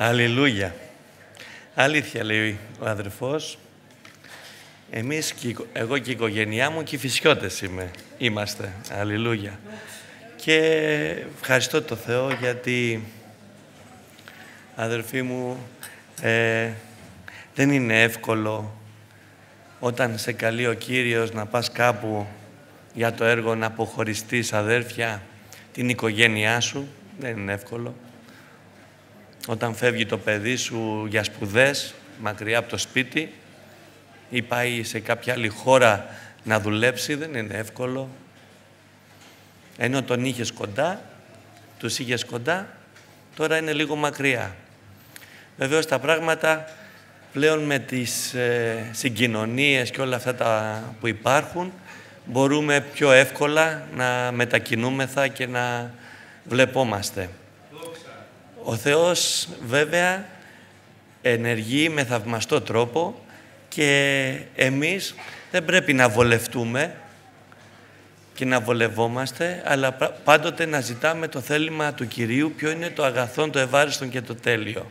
Αλληλούια. Αλήθεια λέει ο αδερφός. Εμείς, εγώ και η οικογένειά μου και οι Φυσιώτες είμαστε. Αλληλούια. Και ευχαριστώ το Θεό γιατί, αδερφοί μου, δεν είναι εύκολο όταν σε καλεί ο Κύριος να πας κάπου για το έργο να αποχωριστείς, αδέρφια, την οικογένειά σου. Δεν είναι εύκολο. Όταν φεύγει το παιδί σου για σπουδές, μακριά από το σπίτι, ή πάει σε κάποια άλλη χώρα να δουλέψει, δεν είναι εύκολο. Ενώ τον είχες κοντά, τους είχες κοντά, τώρα είναι λίγο μακριά. Βεβαίως τα πράγματα πλέον με τις συγκοινωνίες και όλα αυτά τα που υπάρχουν, μπορούμε πιο εύκολα να μετακινούμεθα και να βλεπόμαστε. Ο Θεός βέβαια ενεργεί με θαυμαστό τρόπο και εμείς δεν πρέπει να βολευτούμε και να βολευόμαστε, αλλά πάντοτε να ζητάμε το θέλημα του Κυρίου, ποιο είναι το αγαθόν, το ευάριστον και το τέλειο.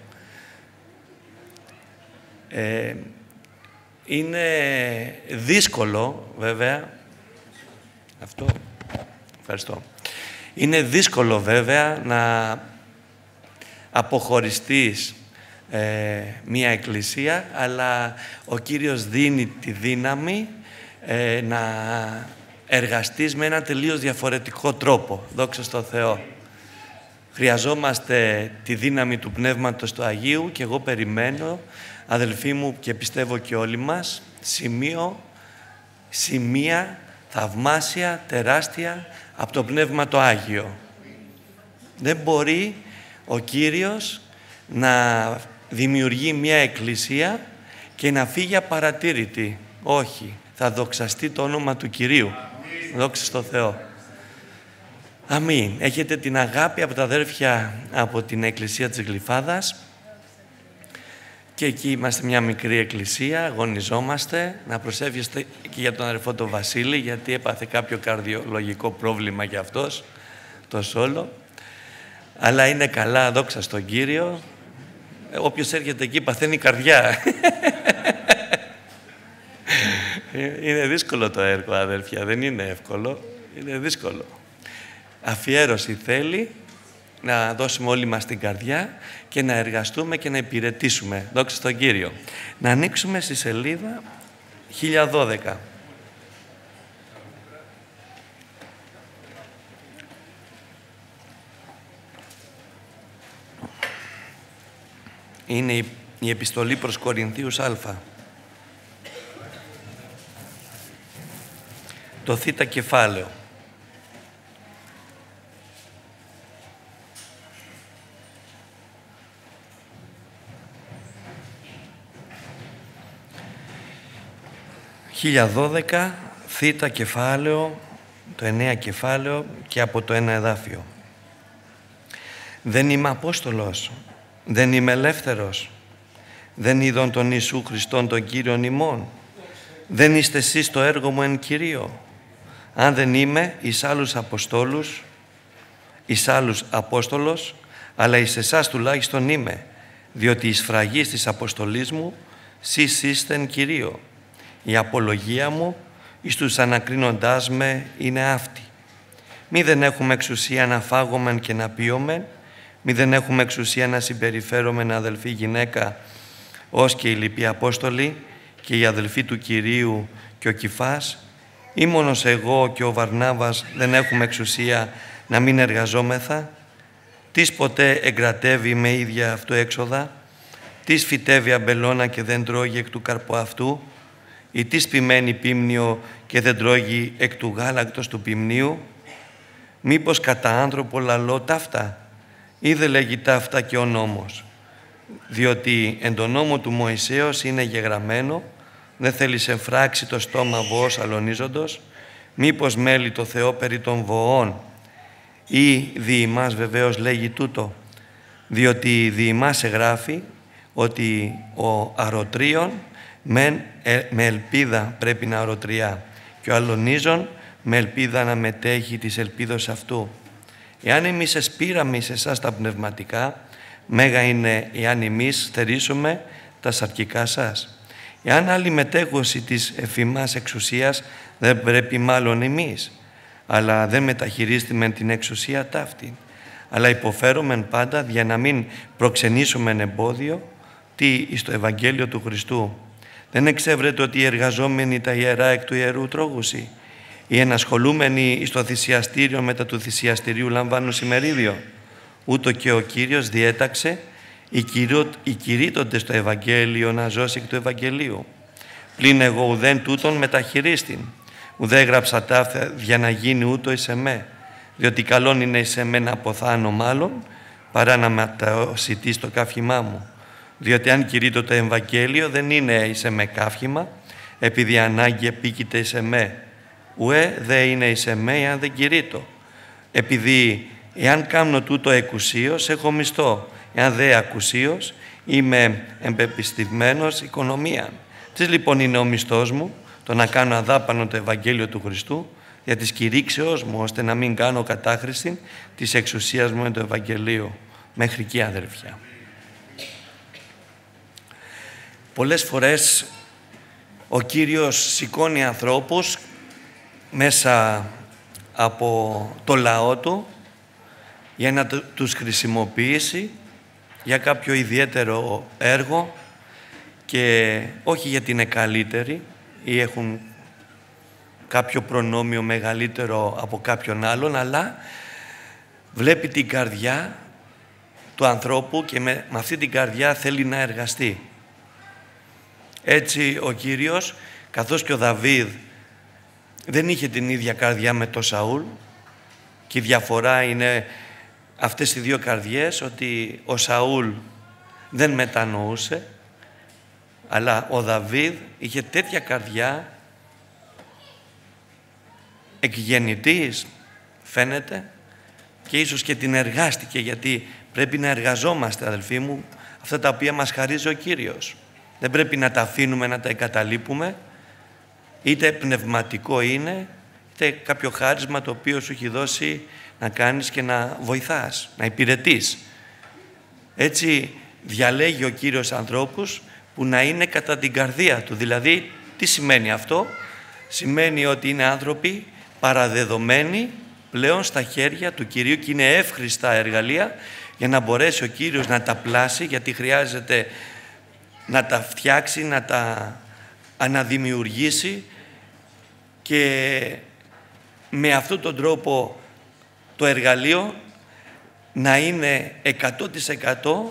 Είναι δύσκολο βέβαια, ευχαριστώ. Είναι δύσκολο βέβαια να αποχωριστείς μία εκκλησία, αλλά ο Κύριος δίνει τη δύναμη να εργαστείς με ένα τελείως διαφορετικό τρόπο. Δόξα τω Θεώ. Χρειαζόμαστε τη δύναμη του Πνεύματος του Αγίου και εγώ περιμένω, αδελφοί μου, και πιστεύω και όλοι μας, σημεία θαυμάσια, τεράστια από το Πνεύμα το Άγιο. Δεν μπορεί ο Κύριος να δημιουργεί μια εκκλησία και να φύγει απαρατήρητη. Όχι. Θα δοξαστεί το όνομα του Κυρίου. Δόξα τω Θεώ. Αμήν. Έχετε την αγάπη από τα αδέρφια από την Εκκλησία της Γλυφάδας και εκεί είμαστε μια μικρή εκκλησία, αγωνιζόμαστε. Να προσεύχεστε και για τον αδερφό τον Βασίλη, γιατί έπαθε κάποιο καρδιολογικό πρόβλημα για αυτός, το σόλο. Αλλά είναι καλά, δόξα στον Κύριο. Όποιος έρχεται εκεί παθαίνει καρδιά. Είναι δύσκολο το έργο, αδέρφια, δεν είναι εύκολο. Είναι δύσκολο. Αφιέρωση θέλει να δώσουμε όλοι μας την καρδιά και να εργαστούμε και να υπηρετήσουμε. Δόξα στον Κύριο. Να ανοίξουμε στη σελίδα 1012. Είναι η επιστολή προς Κορινθίους Α. Το Θ κεφάλαιο. «1012, Θ κεφάλαιο, το 9 κεφάλαιο και από το 1 εδάφιο. Δεν είμαι Απόστολος, δεν είμαι ελεύθερος, δεν είδον τον Ιησού Χριστόν τον Κύριον ημών, δεν είστε εσείς το έργο μου εν Κυρίω. Αν δεν είμαι εις άλλους Αποστόλους, εις άλλους Απόστολος, αλλά εις εσάς τουλάχιστον είμαι, διότι η σφραγής της αποστολής μου σεις είστε εν Κυρίω. Η απολογία μου εις τους ανακρίνοντάς με είναι αυτή. Μη δεν έχουμε εξουσία να φάγομεν και να πίομεν, μη δεν έχουμε εξουσία να συμπεριφέρομεν αδελφή γυναίκα, ως και οι λοιποί Απόστολοι και οι αδελφοί του Κυρίου και ο Κηφάς, ή μόνος εγώ και ο Βαρνάβας δεν έχουμε εξουσία να μην εργαζόμεθα. Τις ποτέ εγκρατεύει με ίδια αυτού έξοδα, τις φυτεύει αμπελώνα και δεν τρώγει εκ του καρπού αυτού, ή τις ποιμένη πίμνιο και δεν τρώγει εκ του γάλακτος του πιμνίου. Μήπως κατά άνθρωπο λαλώ ταύτα, ή δεν λέγει ταύτα και ο νόμος. Διότι εν τον νόμο του Μωυσέως είναι γεγραμμένο, δεν θέλει σε φράξει το στόμα βοός αλωνίζοντος, μήπως μέλει το Θεό περί των βοών, ή δι' ημάς βεβαίως λέγει τούτο, διότι δι' ημάς εγγράφει ότι ο αρωτρίων με ελπίδα πρέπει να αρωτριά και ο αλωνίζων με ελπίδα να μετέχει της ελπίδος αυτού. Εάν εμείς εσπήραμε εις εσάς τα πνευματικά, Μέγα είναι εάν εμείς θερήσουμε τα σαρκικά σας. Εάν άλλη μετέχωση της εφημάς εξουσίας, δεν πρέπει μάλλον εμείς, αλλά δεν μεταχειρίστημεν την εξουσία ταύτη, αλλά υποφέρομεν πάντα για να μην προξενήσουμε εμπόδιο τι εις το Ευαγγέλιο του Χριστού. Δεν εξεύρετε ότι οι εργαζόμενοι τα ιερά εκ του Ιερού Τρόγουσι, οι ενασχολούμενοι εις το θυσιαστήριο μετά του θυσιαστηρίου λαμβάνουν ημερίδιο. Ούτω και ο Κύριος διέταξε οι κηρύττοντες στο Ευαγγέλιο να ζώσει εκ του Ευαγγελίου. Πλην εγώ ουδέν τούτον μεταχειρίστην, ουδέ έγραψα ταύτα για να γίνει ούτω εις εμέ, διότι καλόν είναι εις εμέ να αποθάνω μάλλον, παρά να μετασιτεί στο καύχημά μου. Διότι αν κηρύττω το Ευαγγέλιο δεν είναι εις εμέ καύχημα, επειδή ανάγκη επίκειται εις εμέ. Ουέ δε είναι εις εμέ εάν δεν κηρύττω. Επειδή εάν κάνω τούτο εκουσίως έχω μισθό, εάν δε ακουσίως είμαι εμπεπιστευμένος οικονομία. Τι λοιπόν είναι ο μισθός μου? Το να κάνω αδάπανο το Ευαγγέλιο του Χριστού για της κηρύξεώς μου, ώστε να μην κάνω κατάχρηση της εξουσίας μου εν το Ευαγγελίο. Μέχρι εκεί, αδελφιά. Πολλές φορές ο Κύριος σηκώνει ανθρώπους μέσα από το λαό Του για να τους χρησιμοποιήσει για κάποιο ιδιαίτερο έργο και όχι γιατί είναι καλύτεροι ή έχουν κάποιο προνόμιο μεγαλύτερο από κάποιον άλλον, αλλά βλέπει την καρδιά του ανθρώπου και με αυτή την καρδιά θέλει να εργαστεί. Έτσι ο Κύριος, καθώς και ο Δαβίδ δεν είχε την ίδια καρδιά με τον Σαούλ, και η διαφορά είναι αυτές οι δύο καρδιές, ότι ο Σαούλ δεν μετανοούσε, αλλά ο Δαβίδ είχε τέτοια καρδιά, εκγεννητής φαίνεται, και ίσως και την εργάστηκε, γιατί πρέπει να εργαζόμαστε, αδελφοί μου, αυτά τα οποία μας χαρίζει ο Κύριος. Δεν πρέπει να τα αφήνουμε, να τα εγκαταλείπουμε, είτε πνευματικό είναι, είτε κάποιο χάρισμα το οποίο σου έχει δώσει να κάνεις και να βοηθάς, να υπηρετείς. Έτσι διαλέγει ο Κύριος ανθρώπους που να είναι κατά την καρδία Του. Δηλαδή, τι σημαίνει αυτό? Σημαίνει ότι είναι άνθρωποι παραδεδομένοι πλέον στα χέρια του Κυρίου και είναι εύχριστα εργαλεία για να μπορέσει ο Κύριος να τα πλάσει, γιατί χρειάζεται να τα φτιάξει, να τα αναδημιουργήσει, και με αυτόν τον τρόπο το εργαλείο να είναι 100%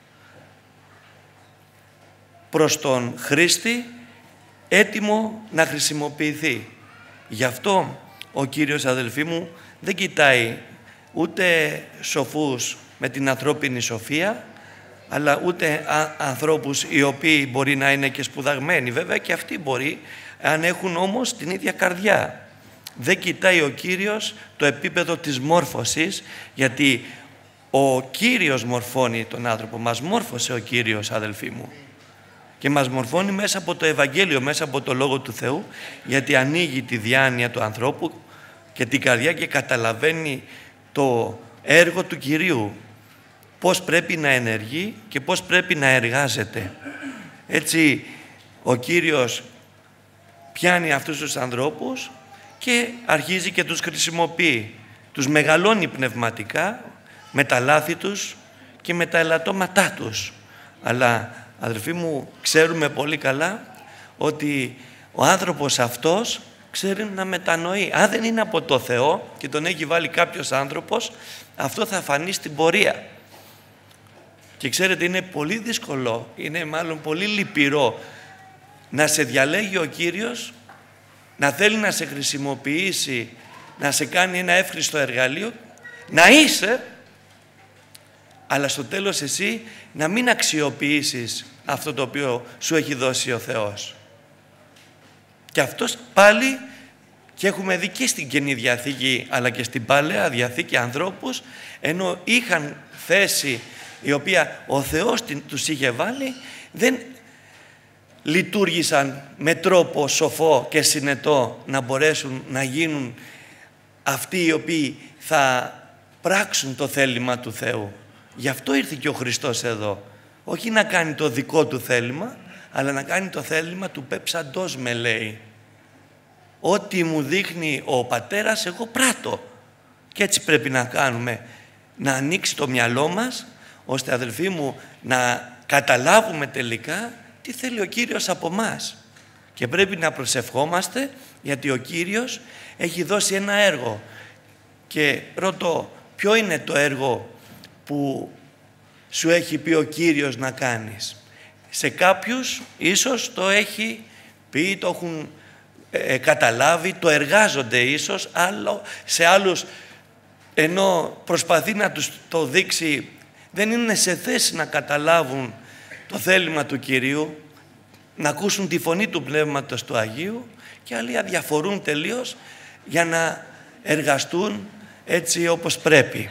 προς τον χρήστη, έτοιμο να χρησιμοποιηθεί. Γι' αυτό ο Κύριος, αδελφοί μου, δεν κοιτάει ούτε σοφούς με την ανθρώπινη σοφία, αλλά ούτε ανθρώπους οι οποίοι μπορεί να είναι και σπουδαγμένοι. Βέβαια και αυτοί μπορεί, αν έχουν όμως την ίδια καρδιά. Δεν κοιτάει ο Κύριος το επίπεδο της μόρφωσης, γιατί ο Κύριος μορφώνει τον άνθρωπο. Μας μόρφωσε ο Κύριος, αδελφοί μου. Και μας μορφώνει μέσα από το Ευαγγέλιο, μέσα από το Λόγο του Θεού, γιατί ανοίγει τη διάνοια του ανθρώπου και την καρδιά και καταλαβαίνει το έργο του Κυρίου. Πώς πρέπει να ενεργεί και πώς πρέπει να εργάζεται. Έτσι ο Κύριος πιάνει αυτούς τους ανθρώπους και αρχίζει και τους χρησιμοποιεί. Τους μεγαλώνει πνευματικά με τα λάθη τους και με τα ελαττώματά τους. Αλλά, αδελφοί μου, ξέρουμε πολύ καλά ότι ο άνθρωπος αυτός ξέρει να μετανοεί. Αν δεν είναι από το Θεό και τον έχει βάλει κάποιος άνθρωπος, αυτό θα φανεί στην πορεία. Και ξέρετε, είναι πολύ δύσκολο, είναι μάλλον πολύ λυπηρό να σε διαλέγει ο Κύριος, να θέλει να σε χρησιμοποιήσει, να σε κάνει ένα εύχριστο εργαλείο, να είσαι, αλλά στο τέλος εσύ να μην αξιοποιήσεις αυτό το οποίο σου έχει δώσει ο Θεός. Και αυτός πάλι, και έχουμε δει και στην Καινή Διαθήκη αλλά και στην Παλαιά Διαθήκη ανθρώπους, ενώ είχαν θέση η οποία ο Θεός τους είχε βάλει, δεν λειτουργήσαν με τρόπο σοφό και συνετό να μπορέσουν να γίνουν αυτοί οι οποίοι θα πράξουν το θέλημα του Θεού. Γι' αυτό ήρθε και ο Χριστός εδώ. Όχι να κάνει το δικό του θέλημα, αλλά να κάνει το θέλημα του πέψαντός με, λέει. Ό,τι μου δείχνει ο Πατέρας, εγώ πράττω. Και έτσι πρέπει να κάνουμε. Να ανοίξει το μυαλό μας, ώστε, αδελφοί μου, να καταλάβουμε τελικά τι θέλει ο Κύριος από μας. Και πρέπει να προσευχόμαστε, γιατί ο Κύριος έχει δώσει ένα έργο. Και ρωτώ, ποιο είναι το έργο που σου έχει πει ο Κύριος να κάνεις? Σε κάποιους ίσως το έχει πει, το έχουν καταλάβει, το εργάζονται ίσως, σε άλλους, ενώ προσπαθεί να τους το δείξει, δεν είναι σε θέση να καταλάβουν το θέλημα του Κυρίου, να ακούσουν τη φωνή του Πνεύματος του Αγίου, και άλλοι αδιαφορούν τελείως για να εργαστούν έτσι όπως πρέπει.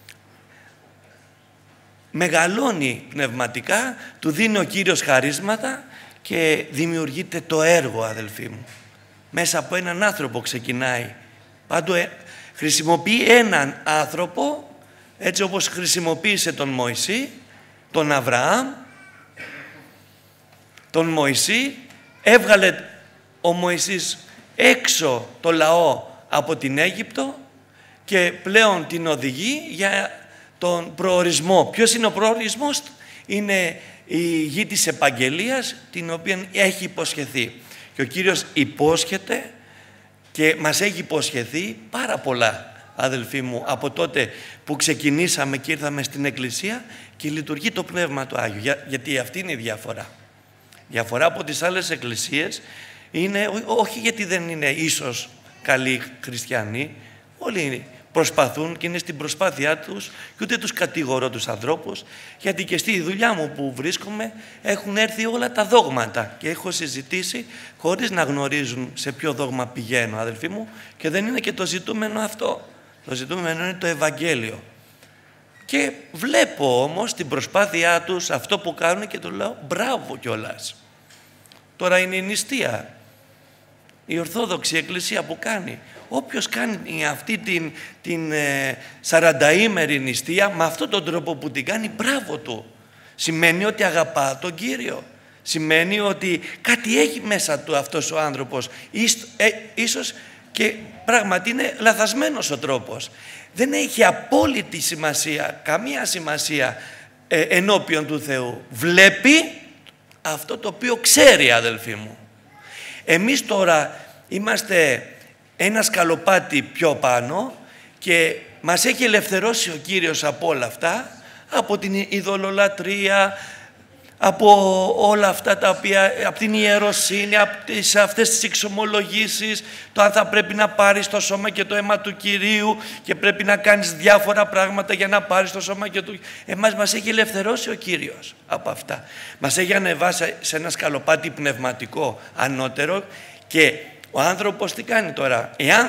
Μεγαλώνει πνευματικά, του δίνει ο Κύριος χαρίσματα και δημιουργείται το έργο, αδελφοί μου. Μέσα από έναν άνθρωπο ξεκινάει. Πάντοτε χρησιμοποιεί έναν άνθρωπο, έτσι όπως χρησιμοποίησε τον Μωυσή, τον Αβραάμ, τον Μωυσή. Έβγαλε ο Μωυσής έξω το λαό από την Αίγυπτο και πλέον την οδηγεί για τον προορισμό. Ποιος είναι ο προορισμός? Είναι η γη της επαγγελίας, την οποία έχει υποσχεθεί. Και ο Κύριος υπόσχεται και μας έχει υποσχεθεί πάρα πολλά, αδελφοί μου, από τότε που ξεκινήσαμε και ήρθαμε στην Εκκλησία, και λειτουργεί το Πνεύμα του Άγιου. Γιατί αυτή είναι η διαφορά. Διαφορά από τις άλλες εκκλησίες είναι, όχι γιατί δεν είναι ίσως καλοί χριστιανοί, όλοι προσπαθούν και είναι στην προσπάθειά τους, και ούτε τους κατηγορώ τους ανθρώπους, γιατί και στη δουλειά μου που βρίσκομαι έχουν έρθει όλα τα δόγματα και έχω συζητήσει χωρίς να γνωρίζουν σε ποιο δόγμα πηγαίνω, αδελφοί μου, και δεν είναι και το ζητούμενο αυτό. Το ζητούμενο είναι το Ευαγγέλιο. Και βλέπω όμως την προσπάθειά τους, αυτό που κάνουν, και το λέω μπράβο κιόλας. Τώρα είναι η νηστεία, η Ορθόδοξη Εκκλησία που κάνει. Όποιος κάνει αυτή την 40ημερη νηστεία με αυτόν τον τρόπο που την κάνει, μπράβο του. Σημαίνει ότι αγαπά τον Κύριο. Σημαίνει ότι κάτι έχει μέσα του αυτός ο άνθρωπος. Ίσως και πράγματι είναι λαθασμένος ο τρόπος. Δεν έχει απόλυτη σημασία, καμία σημασία ενώπιον του Θεού. Βλέπει αυτό το οποίο ξέρει, αδελφοί μου. Εμείς τώρα είμαστε ένα σκαλοπάτι πιο πάνω και μας έχει ελευθερώσει ο Κύριος από όλα αυτά, από την ειδωλολατρία, από όλα αυτά τα οποία, από την ιεροσύνη, από αυτές τις εξομολογήσεις, το αν θα πρέπει να πάρεις το σώμα και το αίμα του Κυρίου και πρέπει να κάνεις διάφορα πράγματα για να πάρεις το σώμα και το... Εμάς μας έχει ελευθερώσει ο Κύριος από αυτά. Μας έχει ανεβάσει σε ένα σκαλοπάτι πνευματικό ανώτερο, και ο άνθρωπος τι κάνει τώρα? Εάν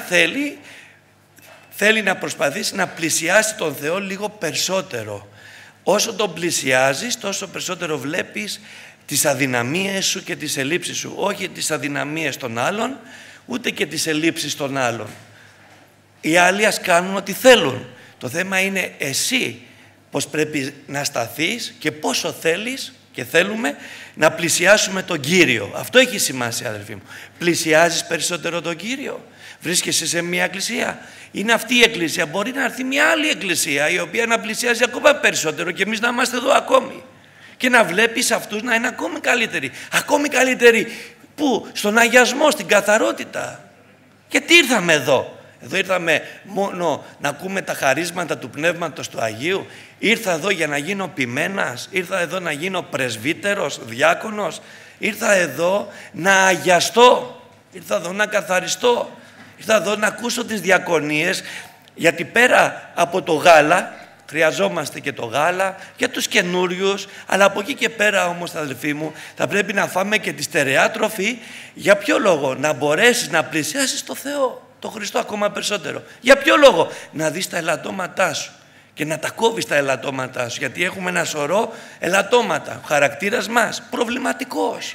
θέλει να προσπαθήσει να πλησιάσει τον Θεό λίγο περισσότερο. Όσο τον πλησιάζεις, τόσο περισσότερο βλέπεις τις αδυναμίες σου και τις ελλείψεις σου. Όχι τις αδυναμίες των άλλων, ούτε και τις ελλείψεις των άλλων. Οι άλλοι ας κάνουν ό,τι θέλουν. Το θέμα είναι εσύ πώς πρέπει να σταθείς και πόσο θέλεις και θέλουμε να πλησιάσουμε τον Κύριο. Αυτό έχει σημασία, αδελφοί μου. Πλησιάζεις περισσότερο τον Κύριο? Βρίσκεσαι σε μια εκκλησία? Είναι αυτή η εκκλησία. Μπορεί να έρθει μια άλλη εκκλησία η οποία να πλησιάζει ακόμα περισσότερο και εμείς να είμαστε εδώ ακόμη. Και να βλέπεις αυτούς να είναι ακόμη καλύτεροι. Ακόμη καλύτεροι πού? Στον αγιασμό, στην καθαρότητα. Γιατί ήρθαμε εδώ? Εδώ ήρθαμε μόνο να ακούμε τα χαρίσματα του Πνεύματος του Αγίου? Ήρθα εδώ για να γίνω ποιμένας? Ήρθα εδώ να γίνω πρεσβύτερος, διάκονος? Ήρθα εδώ να αγιαστώ? Ήρθα εδώ να καθαριστώ? Ήρθα εδώ να ακούσω τις διακονίες? Γιατί πέρα από το γάλα, χρειαζόμαστε και το γάλα για τους καινούριους, αλλά από εκεί και πέρα όμως, αδελφοί μου, θα πρέπει να φάμε και τη στερεά τροφή. Για ποιο λόγο? Να μπορέσεις να πλησιάσεις το Θεό, το Χριστό ακόμα περισσότερο. Για ποιο λόγο? Να δεις τα ελαττώματά σου και να τα κόβεις τα ελαττώματά σου, γιατί έχουμε ένα σωρό ελαττώματα. Ο χαρακτήρας μας προβληματικός.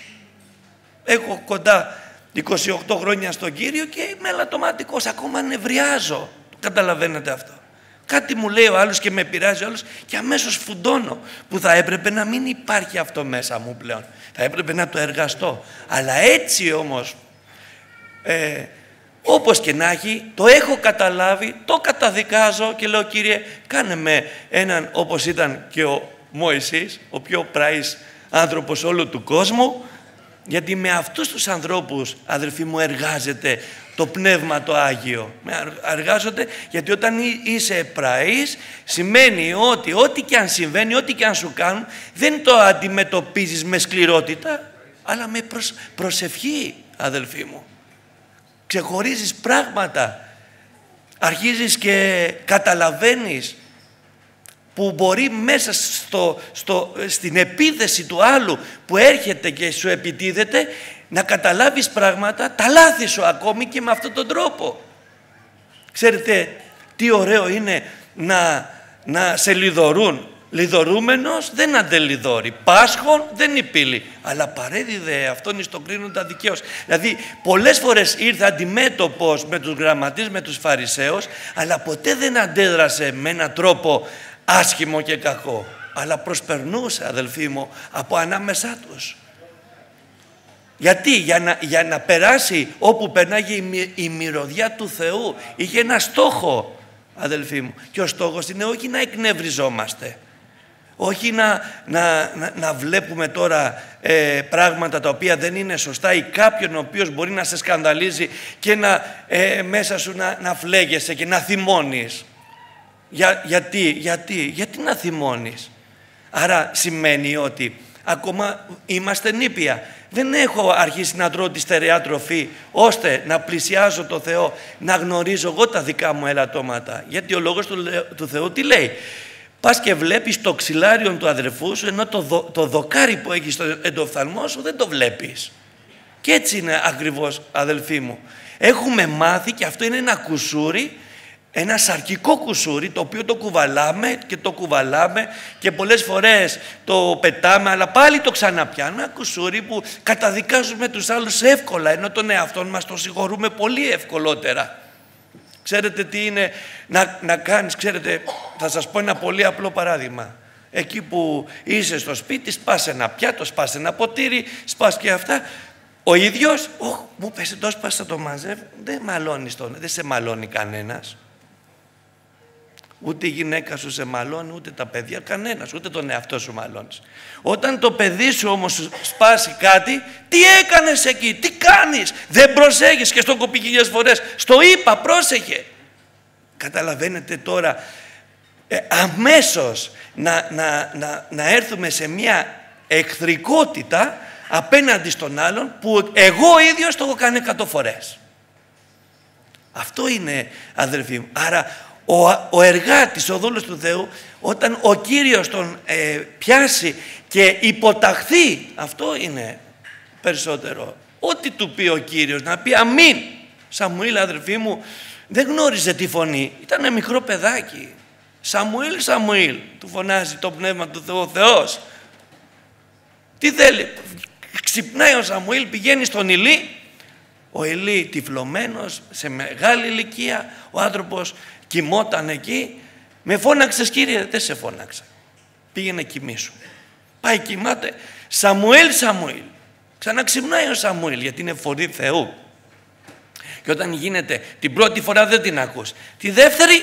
Έχω κοντά 28 χρόνια στον Κύριο και είμαι ελαττωματικός, ακόμα νευριάζω. Καταλαβαίνετε αυτό? Κάτι μου λέει ο άλλος και με πειράζει ο άλλος και αμέσως φουντώνω, που θα έπρεπε να μην υπάρχει αυτό μέσα μου πλέον. Θα έπρεπε να το εργαστώ. Αλλά έτσι όμως, όπως και να έχει, το έχω καταλάβει, το καταδικάζω και λέω, Κύριε, κάνε με έναν, όπως ήταν και ο Μωυσής, ο πιο πράης άνθρωπος όλου του κόσμου, γιατί με αυτούς τους ανθρώπους, αδελφοί μου, εργάζεται το Πνεύμα το Άγιο. Εργάζονται, γιατί όταν είσαι πραής, σημαίνει ότι ό,τι και αν συμβαίνει, ό,τι και αν σου κάνουν, δεν το αντιμετωπίζεις με σκληρότητα, αλλά με προσευχή, αδελφοί μου. Ξεχωρίζεις πράγματα, αρχίζεις και καταλαβαίνεις που μπορεί μέσα στην επίθεση του άλλου που έρχεται και σου επιτίθεται να καταλάβεις πράγματα, τα λάθη σου ακόμη και με αυτόν τον τρόπο. Ξέρετε τι ωραίο είναι να σε λιδωρούν. Λιδωρούμενος δεν αντελιδώρει, πάσχων δεν υπήλει, αλλά παρέδιδε αυτόν εις το κρίνοντα δικαίως. Δηλαδή πολλές φορές ήρθε αντιμέτωπος με τους γραμματείς, με τους Φαρισαίους, αλλά ποτέ δεν αντέδρασε με έναν τρόπο άσχημο και κακό, αλλά προσπερνούσε, αδελφοί μου, από ανάμεσά τους. Γιατί, για να περάσει όπου περνάγε η μυρωδιά του Θεού. Είχε ένα στόχο, αδελφοί μου, και ο στόχος είναι όχι να εκνευριζόμαστε, όχι να βλέπουμε τώρα πράγματα τα οποία δεν είναι σωστά, ή κάποιον ο οποίος μπορεί να σε σκανδαλίζει και μέσα σου να φλέγεσαι και να θυμώνεις. Γιατί να θυμώνεις? Άρα σημαίνει ότι ακόμα είμαστε νήπια. Δεν έχω αρχίσει να τρώω τη στερεά τροφή ώστε να πλησιάζω το Θεό, να γνωρίζω εγώ τα δικά μου ελαττώματα. Γιατί ο λόγος του Θεού τι λέει? Πας και βλέπεις το ξυλάριον του αδερφού σου, ενώ το δοκάρι που έχει στο εντοφθαλμό σου δεν το βλέπεις. Και έτσι είναι ακριβώς, αδελφοί μου. Έχουμε μάθει, και αυτό είναι ένα κουσούρι, ένα σαρκικό κουσούρι, το οποίο το κουβαλάμε και το κουβαλάμε και πολλές φορές το πετάμε, αλλά πάλι το ξαναπιάνουμε. Ένα κουσούρι που καταδικάζουμε τους άλλους εύκολα, ενώ τον εαυτόν μας το συγχωρούμε πολύ ευκολότερα. Ξέρετε τι είναι να κάνεις? Ξέρετε, θα σας πω ένα πολύ απλό παράδειγμα. Εκεί που είσαι στο σπίτι, σπάς ένα πιάτο, σπάς ένα ποτήρι, σπάς και αυτά. Ο ίδιος, μου πέσε το σπάσα, το μαζεύει. Δεν μαλώνεις δεν σε μαλώνει κανένας. Ούτε η γυναίκα σου σε μαλώνει, ούτε τα παιδιά, κανένας, ούτε τον εαυτό σου μαλώνεις. Όταν το παιδί σου όμως σου σπάσει κάτι, τι έκανες εκεί, τι κάνεις? Δεν προσέχεις, και στον κοπεί χιλιάδες φορές. Στο είπα, πρόσεχε. Καταλαβαίνετε τώρα, αμέσως να έρθουμε σε μια εχθρικότητα απέναντι στον άλλον, που εγώ ίδιος το έχω κάνει 100 φορές. Αυτό είναι, αδελφοί μου. Άρα ο εργάτης, ο δούλος του Θεού, όταν ο Κύριος τον πιάσει και υποταχθεί, αυτό είναι περισσότερο. Ό,τι του πει ο Κύριος, να πει αμήν. Σαμουήλ, αδελφοί μου, δεν γνώριζε τη φωνή. Ήταν μικρό παιδάκι. Σαμουήλ, Σαμουήλ, του φωνάζει το Πνεύμα του Θεού, ο Θεός. Τι θέλει? Ξυπνάει ο Σαμουήλ, πηγαίνει στον Ηλί. Ο Ηλί τυφλωμένος, σε μεγάλη ηλικία, ο άνθρωπος κοιμόταν εκεί. Με φώναξες, Κύριε? Δεν σε φώναξα. Πήγαινε κοιμήσου. Πάει, κοιμάται. Σαμουήλ, Σαμουήλ. Ξαναξυπνάει ο Σαμουήλ, γιατί είναι φωνή Θεού. Και όταν γίνεται την πρώτη φορά δεν την ακούς. Τη δεύτερη,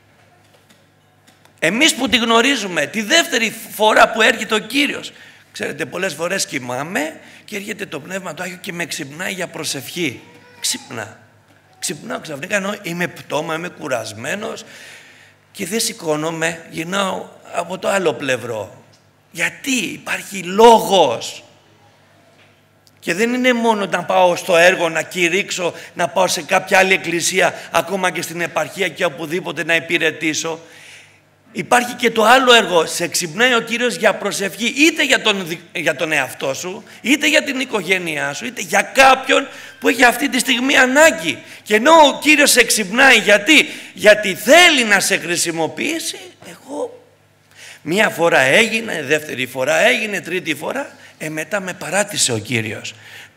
εμείς που τη γνωρίζουμε, τη δεύτερη φορά που έρχεται ο Κύριος. Ξέρετε, πολλές φορές κοιμάμαι και έρχεται το Πνεύμα του Άγιο και με ξυπνάει για προσευχή. Ξυπνάω ξαφνικά, είμαι πτώμα, είμαι κουρασμένος και δεν σηκώνομαι, γυρνάω από το άλλο πλευρό. Γιατί? Υπάρχει λόγος. Και δεν είναι μόνο να πάω στο έργο, να κηρύξω, να πάω σε κάποια άλλη εκκλησία, ακόμα και στην επαρχία και οπουδήποτε να υπηρετήσω. Υπάρχει και το άλλο έργο. Σε ξυπνάει ο Κύριος για προσευχή, είτε για τον εαυτό σου, είτε για την οικογένειά σου, είτε για κάποιον που έχει αυτή τη στιγμή ανάγκη. Και ενώ ο Κύριος σε ξυπνάει, γιατί θέλει να σε χρησιμοποιήσει, μία φορά έγινε, δεύτερη φορά έγινε, τρίτη φορά, μετά με παράτησε ο Κύριος.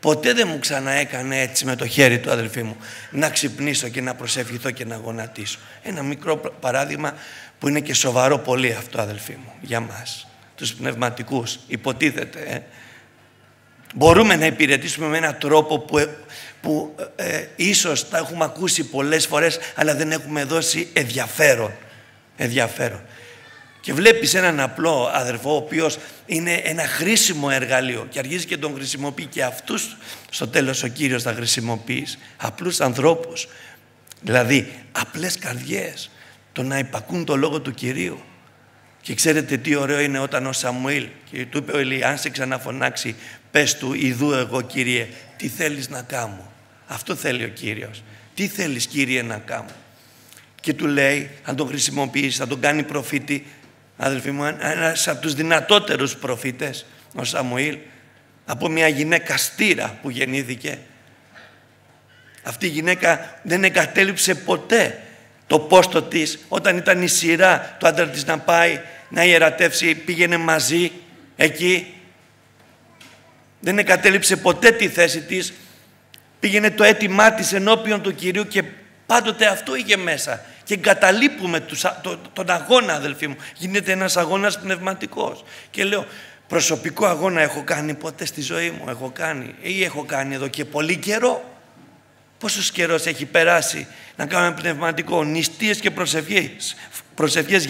Ποτέ δεν μου ξαναέκανε έτσι με το χέρι του, αδελφοί μου, να ξυπνήσω και να προσευχηθώ και να γονατίσω. Ένα μικρό παράδειγμα που είναι και σοβαρό πολύ αυτό, αδελφοί μου, για μας, τους πνευματικούς, υποτίθεται. Μπορούμε να υπηρετήσουμε με έναν τρόπο που ίσως τα έχουμε ακούσει πολλές φορές, αλλά δεν έχουμε δώσει ενδιαφέρον. Και βλέπεις έναν απλό αδερφό, ο οποίος είναι ένα χρήσιμο εργαλείο και αρχίζει και τον χρησιμοποιεί, και αυτούς στο τέλος ο Κύριος θα χρησιμοποιήσει. Απλούς ανθρώπους, δηλαδή απλές καρδιές, το να υπακούν το λόγο του Κυρίου. Και ξέρετε τι ωραίο είναι όταν ο Σαμουήλ και του είπε ο Ηλία, αν σε ξαναφωνάξει, πες του, ιδού εγώ Κύριε, τι θέλεις να κάνω. Αυτό θέλει ο Κύριος. Τι θέλεις Κύριε να κάνω. Και του λέει, αν τον χρησιμοποιήσει, θα τον κάνει προφήτη. Αδελφοί μου, ένας από τους δυνατότερους προφήτες, ο Σαμουήλ, από μια γυναίκα στήρα που γεννήθηκε. Αυτή η γυναίκα δεν εγκατέλειψε ποτέ το πόστο της. Όταν ήταν η σειρά του άντρα της να πάει να ιερατεύσει, πήγαινε μαζί εκεί. Δεν εγκατέλειψε ποτέ τη θέση της. Πήγαινε το αίτημά της ενώπιον του Κυρίου και πάντοτε αυτό είχε μέσα. Και εγκαταλείπουμε τον αγώνα, αδελφοί μου. Γίνεται ένας αγώνας πνευματικός. Και λέω, προσωπικό αγώνα έχω κάνει ποτέ στη ζωή μου? Έχω κάνει εδώ και πολύ καιρό. Πόσος καιρός έχει περάσει να κάνουμε πνευματικό, νηστείες και προσευχές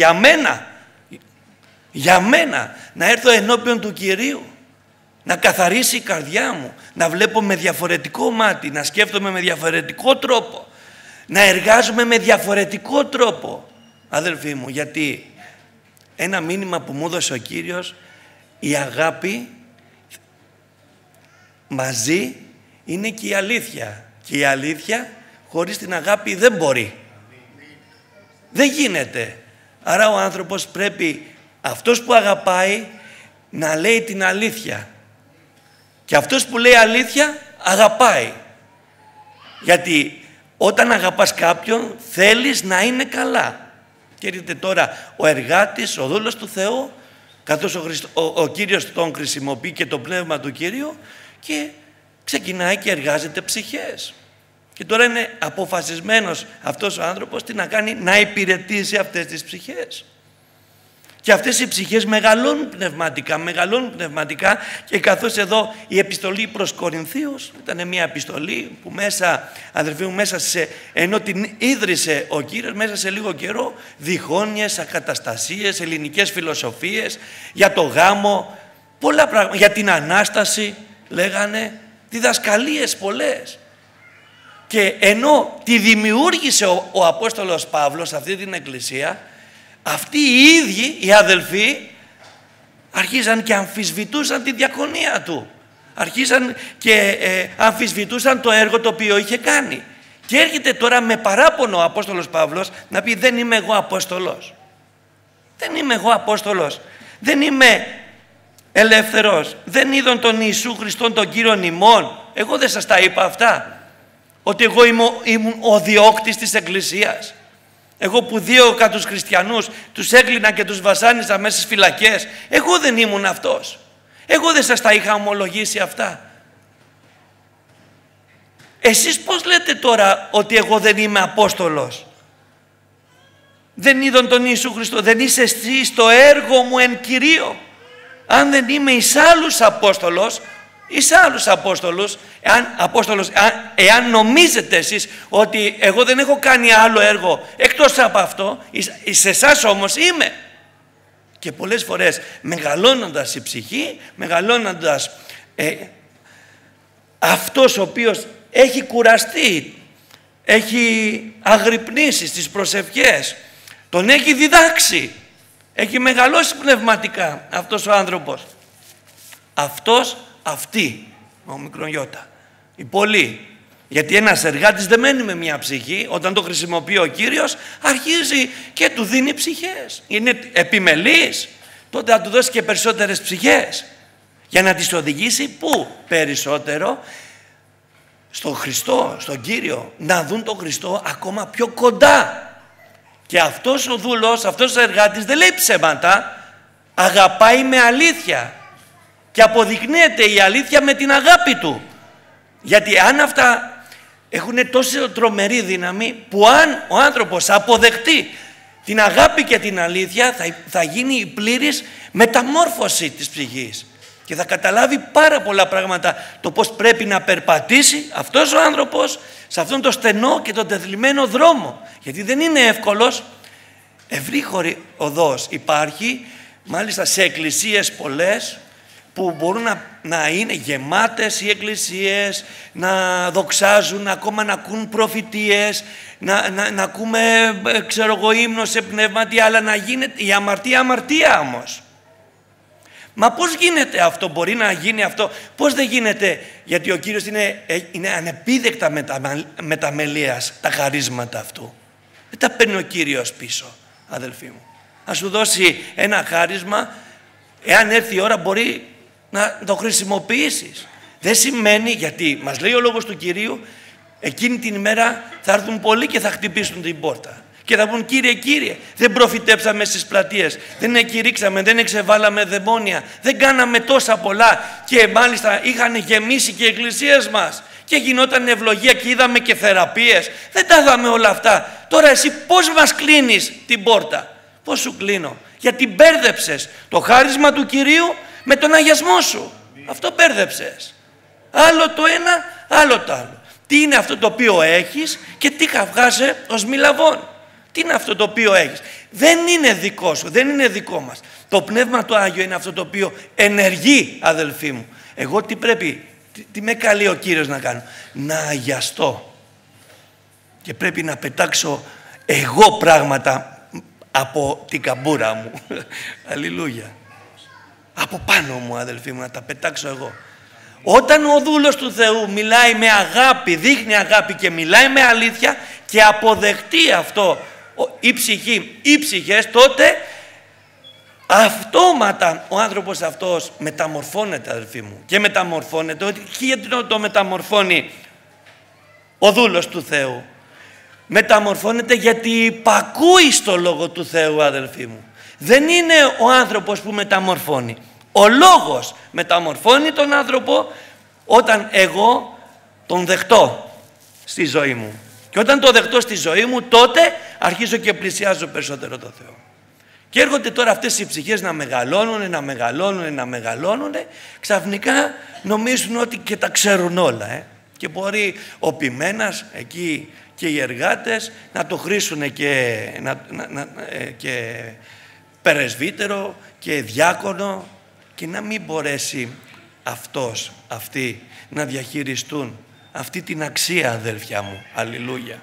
για μένα, να έρθω ενώπιον του Κυρίου, να καθαρίσει η καρδιά μου, να βλέπω με διαφορετικό μάτι, να σκέφτομαι με διαφορετικό τρόπο, να εργάζομαι με διαφορετικό τρόπο, αδελφοί μου. Γιατί ένα μήνυμα που μου έδωσε ο Κύριος, η αγάπη μαζί είναι και η αλήθεια. Και η αλήθεια χωρίς την αγάπη δεν μπορεί. Δεν γίνεται. Άρα ο άνθρωπος πρέπει, αυτός που αγαπάει, να λέει την αλήθεια. Και αυτός που λέει αλήθεια αγαπάει. Γιατί όταν αγαπάς κάποιον θέλεις να είναι καλά. Και έρχεται τώρα ο εργάτης, ο δούλος του Θεού, καθώς ο Κύριος τον χρησιμοποιεί και το πνεύμα του Κυρίου, και ξεκινάει και εργάζεται ψυχές. Και τώρα είναι αποφασισμένος αυτός ο άνθρωπος τι να κάνει, να υπηρετήσει αυτές τις ψυχές. Και αυτές οι ψυχές μεγαλώνουν πνευματικά, και καθώς εδώ η επιστολή προς Κορινθίους ήταν μια επιστολή που μέσα, αδελφοί μου, ενώ την ίδρυσε ο Κύριος, μέσα σε λίγο καιρό διχόνοιες, ακαταστασίες, ελληνικές φιλοσοφίες για το γάμο, πολλά πράγματα, για την Ανάσταση λέγανε, διδασκαλίες πολλές. Και ενώ τη δημιούργησε ο Απόστολος Παύλος αυτή την εκκλησία, αυτοί οι ίδιοι οι αδελφοί αρχίζαν και αμφισβητούσαν τη διακονία του. Αρχίζαν και αμφισβητούσαν το έργο το οποίο είχε κάνει. Και έρχεται τώρα με παράπονο ο Απόστολος Παύλος να πει, δεν είμαι εγώ Απόστολος. Δεν είμαι εγώ Απόστολος. Δεν είμαι ελεύθερος. Δεν είδον τον Ιησού Χριστόν τον Κύριον ημών. Εγώ δεν σας τα είπα αυτά? Ότι εγώ ήμουν ο διώκτης της Εκκλησίας. Εγώ που δίωκα τους χριστιανούς, τους έκλεινα και τους βασάνιζα μέσα στις φυλακές. Εγώ δεν ήμουν αυτός? Εγώ δεν σας τα είχα ομολογήσει αυτά? Εσείς πώς λέτε τώρα ότι εγώ δεν είμαι Απόστολος? Δεν είδον τον Ιησού Χριστό? Δεν είσαι εσύ στο έργο μου εν Κυρίω? Αν δεν είμαι εις άλλους Απόστολος, εις άλλους Απόστολους, εάν νομίζετε εσείς ότι εγώ δεν έχω κάνει άλλο έργο εκτός από αυτό, σε εσάς όμως είμαι. Και πολλές φορές μεγαλώνοντας η ψυχή, μεγαλώνοντας αυτός ο οποίος έχει κουραστεί, έχει αγρυπνήσει στις προσευχές, τον έχει διδάξει, έχει μεγαλώσει πνευματικά αυτός ο άνθρωπος. Αυτή, ο μικρόν γιώτα, οι πολλοί. Γιατί ένας εργάτης δεν μένει με μια ψυχή, όταν το χρησιμοποιεί ο Κύριος αρχίζει και του δίνει ψυχές. Είναι επιμελής, τότε θα του δώσει και περισσότερες ψυχές για να τις οδηγήσει πού? Περισσότερο στον Χριστό, στον Κύριο, να δουν τον Χριστό ακόμα πιο κοντά. Και αυτός ο δούλος, αυτός ο εργάτης δεν λέει ψέματα, αγαπάει με αλήθεια. Και αποδεικνύεται η αλήθεια με την αγάπη του. Γιατί αν αυτά έχουν τόσο τρομερή δύναμη, που αν ο άνθρωπος αποδεχτεί την αγάπη και την αλήθεια, θα γίνει η πλήρης μεταμόρφωση της ψυχής και θα καταλάβει πάρα πολλά πράγματα, το πώς πρέπει να περπατήσει αυτός ο άνθρωπος σε αυτόν τον στενό και τον τεθλιμμένο δρόμο, γιατί δεν είναι εύκολος. Ευρύχωρη οδός υπάρχει, μάλιστα σε εκκλησίες πολλές, που μπορούν να είναι γεμάτες οι εκκλησίες, να δοξάζουν, ακόμα να ακούν προφητείες, να ακούμε, ξέρω εγώ, ύμνο σε πνεύματι, αλλά να γίνεται η αμαρτία όμως. Μα πώς γίνεται αυτό, μπορεί να γίνει αυτό, πώς δεν γίνεται? Γιατί ο Κύριος είναι ανεπίδεκτα μεταμελείας τα χαρίσματα αυτού. Δεν τα παίρνει ο Κύριος πίσω, αδελφοί μου. Να σου δώσει ένα χάρισμα, εάν έρθει η ώρα μπορεί να το χρησιμοποιήσεις. Δεν σημαίνει, γιατί μας λέει ο λόγος του Κυρίου, εκείνη την ημέρα θα έρθουν πολλοί και θα χτυπήσουν την πόρτα και θα πούν, Κύριε, Κύριε, δεν προφητέψαμε στις πλατείες, δεν εκηρύξαμε, δεν εξεβάλαμε δαιμόνια, δεν κάναμε τόσα πολλά και μάλιστα είχαν γεμίσει και οι εκκλησίες μας και γινόταν ευλογία και είδαμε και θεραπείες, δεν τα είδαμε όλα αυτά. Τώρα εσύ πώς μας κλείνεις την πόρτα? Πώς σου κλείνω? Γιατί μπέρδεψες το χάρισμα του Κυρίου με τον αγιασμό σου. Αυτό μπέρδεψες. Άλλο το ένα, άλλο το άλλο. Τι είναι αυτό το οποίο έχεις και τι χαυγάσαι ως μιλαβών? Τι είναι αυτό το οποίο έχεις? Δεν είναι δικό σου, δεν είναι δικό μας. Το Πνεύμα το Άγιο είναι αυτό το οποίο ενεργεί, αδελφοί μου. Εγώ τι πρέπει, τι με καλεί ο Κύριος να κάνω? Να αγιαστώ. Και πρέπει να πετάξω εγώ πράγματα από την καμπούρα μου. Αλληλούια. Από πάνω μου, αδελφοί μου, να τα πετάξω εγώ. Όταν ο δούλος του Θεού μιλάει με αγάπη, δείχνει αγάπη και μιλάει με αλήθεια και αποδεχτεί αυτό η ψυχή, οι ψυχές, τότε αυτόματα ο άνθρωπος αυτός μεταμορφώνεται, αδελφοί μου. Και μεταμορφώνεται, γιατί το μεταμορφώνει ο δούλος του Θεού? Μεταμορφώνεται γιατί υπακούει στο Λόγο του Θεού, αδελφοί μου. Δεν είναι ο άνθρωπος που μεταμορφώνει. Ο Λόγος μεταμορφώνει τον άνθρωπο όταν εγώ τον δεχτώ στη ζωή μου. Και όταν το δεχτώ στη ζωή μου, τότε αρχίζω και πλησιάζω περισσότερο το Θεό. Και έρχονται τώρα αυτές οι ψυχές να μεγαλώνουν, ξαφνικά νομίζουν ότι και τα ξέρουν όλα. Και μπορεί ο ποιμένας εκεί και οι εργάτες να το χρήσουν και περεσβύτερο και διάκονο και να μην μπορέσει αυτοί να διαχειριστούν αυτή την αξία, αδέλφια μου. Αλληλούια.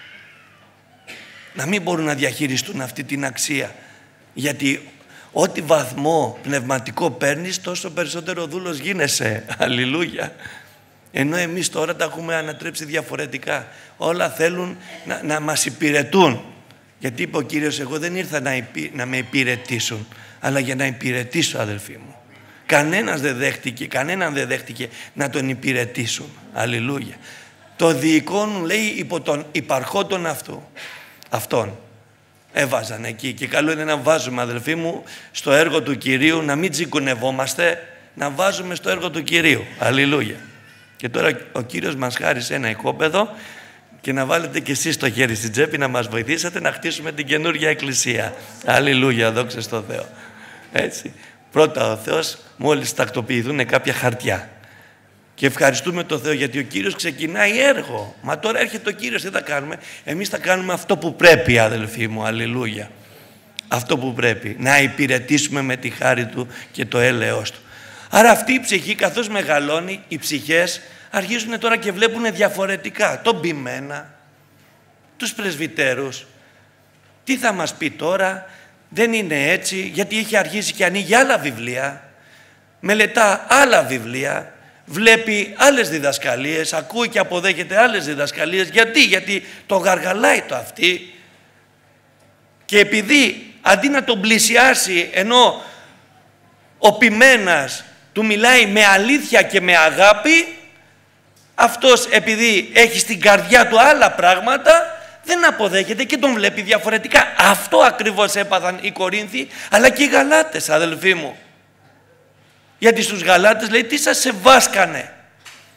Να μην μπορούν να διαχειριστούν αυτή την αξία, γιατί ό,τι βαθμό πνευματικό παίρνεις, τόσο περισσότερο δούλος γίνεσαι. Αλληλούια. Ενώ εμείς τώρα τα έχουμε ανατρέψει διαφορετικά. Όλα θέλουν να μας υπηρετούν. Γιατί είπε ο Κύριος, εγώ δεν ήρθα να με υπηρετήσουν, αλλά για να υπηρετήσω, αδελφοί μου. Κανέναν δεν δέχτηκε να τον υπηρετήσουν. Αλληλούια. Το διοικώνουν, λέει, υπό τον υπαρχόντων αυτόν. Έβαζαν εκεί. Και καλό είναι να βάζουμε, αδελφοί μου, στο έργο του Κυρίου, να μην τσικουνευόμαστε, να βάζουμε στο έργο του Κυρίου. Αλληλούια. Και τώρα ο Κύριος μας χάρισε ένα οικόπεδο και να βάλετε και εσείς το χέρι στην τσέπη να μας βοηθήσετε να χτίσουμε την καινούργια εκκλησία. Αλληλούια, δόξα στο Θεό. Έτσι. Πρώτα ο Θεός, μόλις τακτοποιηθούν κάποια χαρτιά. Και ευχαριστούμε τον Θεό γιατί ο Κύριος ξεκινάει έργο. Μα τώρα έρχεται ο Κύριος, τι θα κάνουμε? Εμείς θα κάνουμε αυτό που πρέπει, αδελφοί μου. Αλληλούια. Αυτό που πρέπει. Να υπηρετήσουμε με τη χάρη Του και το έλεος Του. Άρα αυτή η ψυχή, καθώς μεγαλώνει, οι ψυχές αρχίζουν τώρα και βλέπουν διαφορετικά τον ποιμένα, τους πρεσβυτέρους. Τι θα μας πει τώρα? Δεν είναι έτσι, γιατί έχει αρχίσει και ανοίγει άλλα βιβλία, μελετά άλλα βιβλία, βλέπει άλλες διδασκαλίες, ακούει και αποδέχεται άλλες διδασκαλίες. Γιατί το γαργαλάει το αυτή, και επειδή αντί να τον πλησιάσει, ενώ ο ποιμένας του μιλάει με αλήθεια και με αγάπη, αυτός επειδή έχει στην καρδιά του άλλα πράγματα, δεν αποδέχεται και τον βλέπει διαφορετικά. Αυτό ακριβώς έπαθαν οι Κορίνθοι, αλλά και οι Γαλάτες, αδελφοί μου. Γιατί στους Γαλάτες λέει, τι σας σε βάσκανε?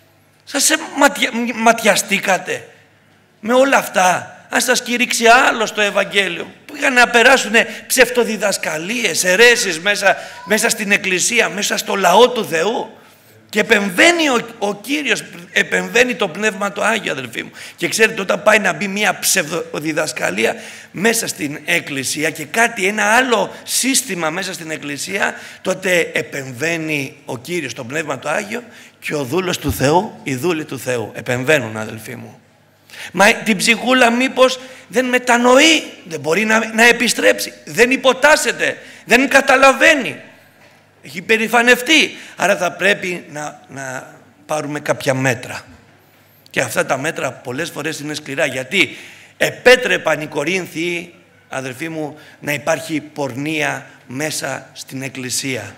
Σας ματιαστήκατε με όλα αυτά. Αν σας κηρύξει άλλο το Ευαγγέλιο, που είχαν να περάσουν ψευτοδιδασκαλίες, αιρέσεις μέσα στην Εκκλησία, μέσα στο λαό του Θεού. Και επεμβαίνει ο Κύριος, επεμβαίνει το Πνεύμα το Άγιο, αδελφοί μου. Και ξέρετε, όταν πάει να μπει μια ψευδοδιδασκαλία μέσα στην Εκκλησία και ένα άλλο σύστημα μέσα στην Εκκλησία, τότε επεμβαίνει ο Κύριος, το Πνεύμα το Άγιο, και ο δούλος του Θεού, οι δούλοι του Θεού επεμβαίνουν, αδελφοί μου. Μα την ψυχούλα μήπως δεν μετανοεί, δεν μπορεί να επιστρέψει, δεν υποτάσσεται, δεν καταλαβαίνει. Έχει περηφανευτεί. Άρα θα πρέπει να πάρουμε κάποια μέτρα. Και αυτά τα μέτρα πολλές φορές είναι σκληρά. Γιατί επέτρεπαν οι Κορίνθιοι, αδελφοί μου, να υπάρχει πορνεία μέσα στην Εκκλησία.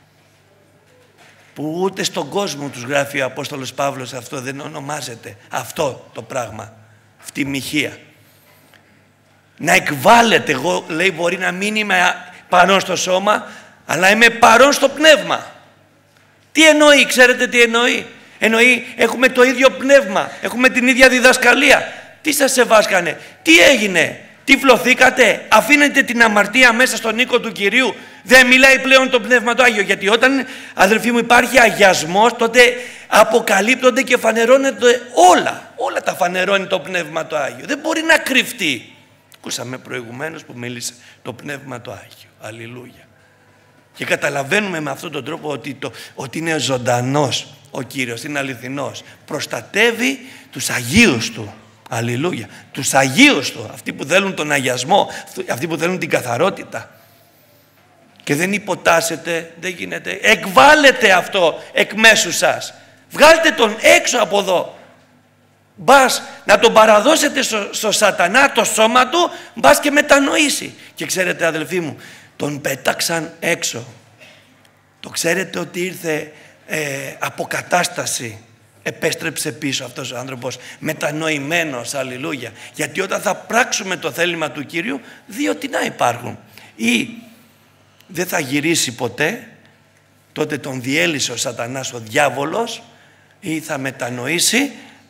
Που ούτε στον κόσμο τους γράφει ο Απόστολος Παύλος, αυτό δεν ονομάζεται. Αυτό το πράγμα. Φτυμυχία. Να εκβάλλεται, εγώ λέει, μπορεί να μην είμαι παρόν στο σώμα, αλλά είμαι παρόν στο πνεύμα. Τι εννοεί, ξέρετε τι εννοεί? Εννοεί έχουμε το ίδιο πνεύμα, έχουμε την ίδια διδασκαλία. Τι σας σεβάσκανε, τι έγινε, τυφλωθήκατε, αφήνετε την αμαρτία μέσα στον οίκο του Κυρίου, δεν μιλάει πλέον το Πνεύμα το Άγιο? Γιατί όταν, αδελφοί μου, υπάρχει αγιασμός, τότε αποκαλύπτονται και φανερώνεται όλα τα φανερώνει το Πνεύμα το Άγιο. Δεν μπορεί να κρυφτεί. Ακούσαμε προηγουμένως που μίλησε το Πνεύμα το Άγιο. Αλληλούια. Και καταλαβαίνουμε με αυτόν τον τρόπο ότι είναι ζωντανός ο Κύριος, είναι αληθινός. Προστατεύει τους Αγίους Του. Αλληλούια. Τους Αγίους Του. Αυτοί που θέλουν τον αγιασμό, αυτοί που θέλουν την καθαρότητα. Και δεν υποτάσσετε, δεν γίνεται. Εκβάλλετε αυτό εκ μέσου σας. Βγάλτε τον έξω από εδώ. Μπας να τον παραδώσετε στο σατανά, το σώμα του, μπας και μετανοήσει. Και ξέρετε, αδελφοί μου, τον πέταξαν έξω. Το ξέρετε ότι ήρθε αποκατάσταση. Επέστρεψε πίσω αυτός ο άνθρωπος μετανοημένος, αλληλούια. Γιατί όταν θα πράξουμε το θέλημα του Κύριου, δύο τινά υπάρχουν. Ή δεν θα γυρίσει ποτέ, τότε τον διέλυσε ο σατανάς, ο διάβολος, ή θα μετανοήσει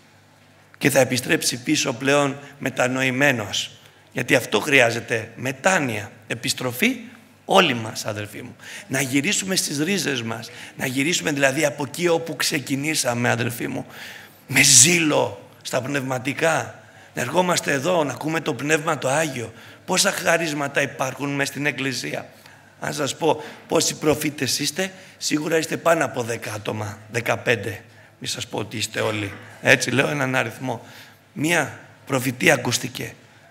και θα επιστρέψει πίσω πλέον μετανοημένος. Γιατί αυτό χρειάζεται, μετάνοια, επιστροφή όλοι μας, αδελφοί μου. Να γυρίσουμε στις ρίζες μας, να γυρίσουμε δηλαδή από εκεί όπου ξεκινήσαμε, αδελφοί μου, με ζήλο στα πνευματικά. Να ερχόμαστε εδώ, να ακούμε το Πνεύμα το Άγιο. Πόσα χαρίσματα υπάρχουν μες στην Εκκλησία. Αν σας πω πόσοι προφήτες είστε, σίγουρα είστε πάνω από 10 άτομα, 15. Μη σας πω ότι είστε όλοι. Έτσι λέω έναν αριθμό. Μία προφητεία ακούστηκε.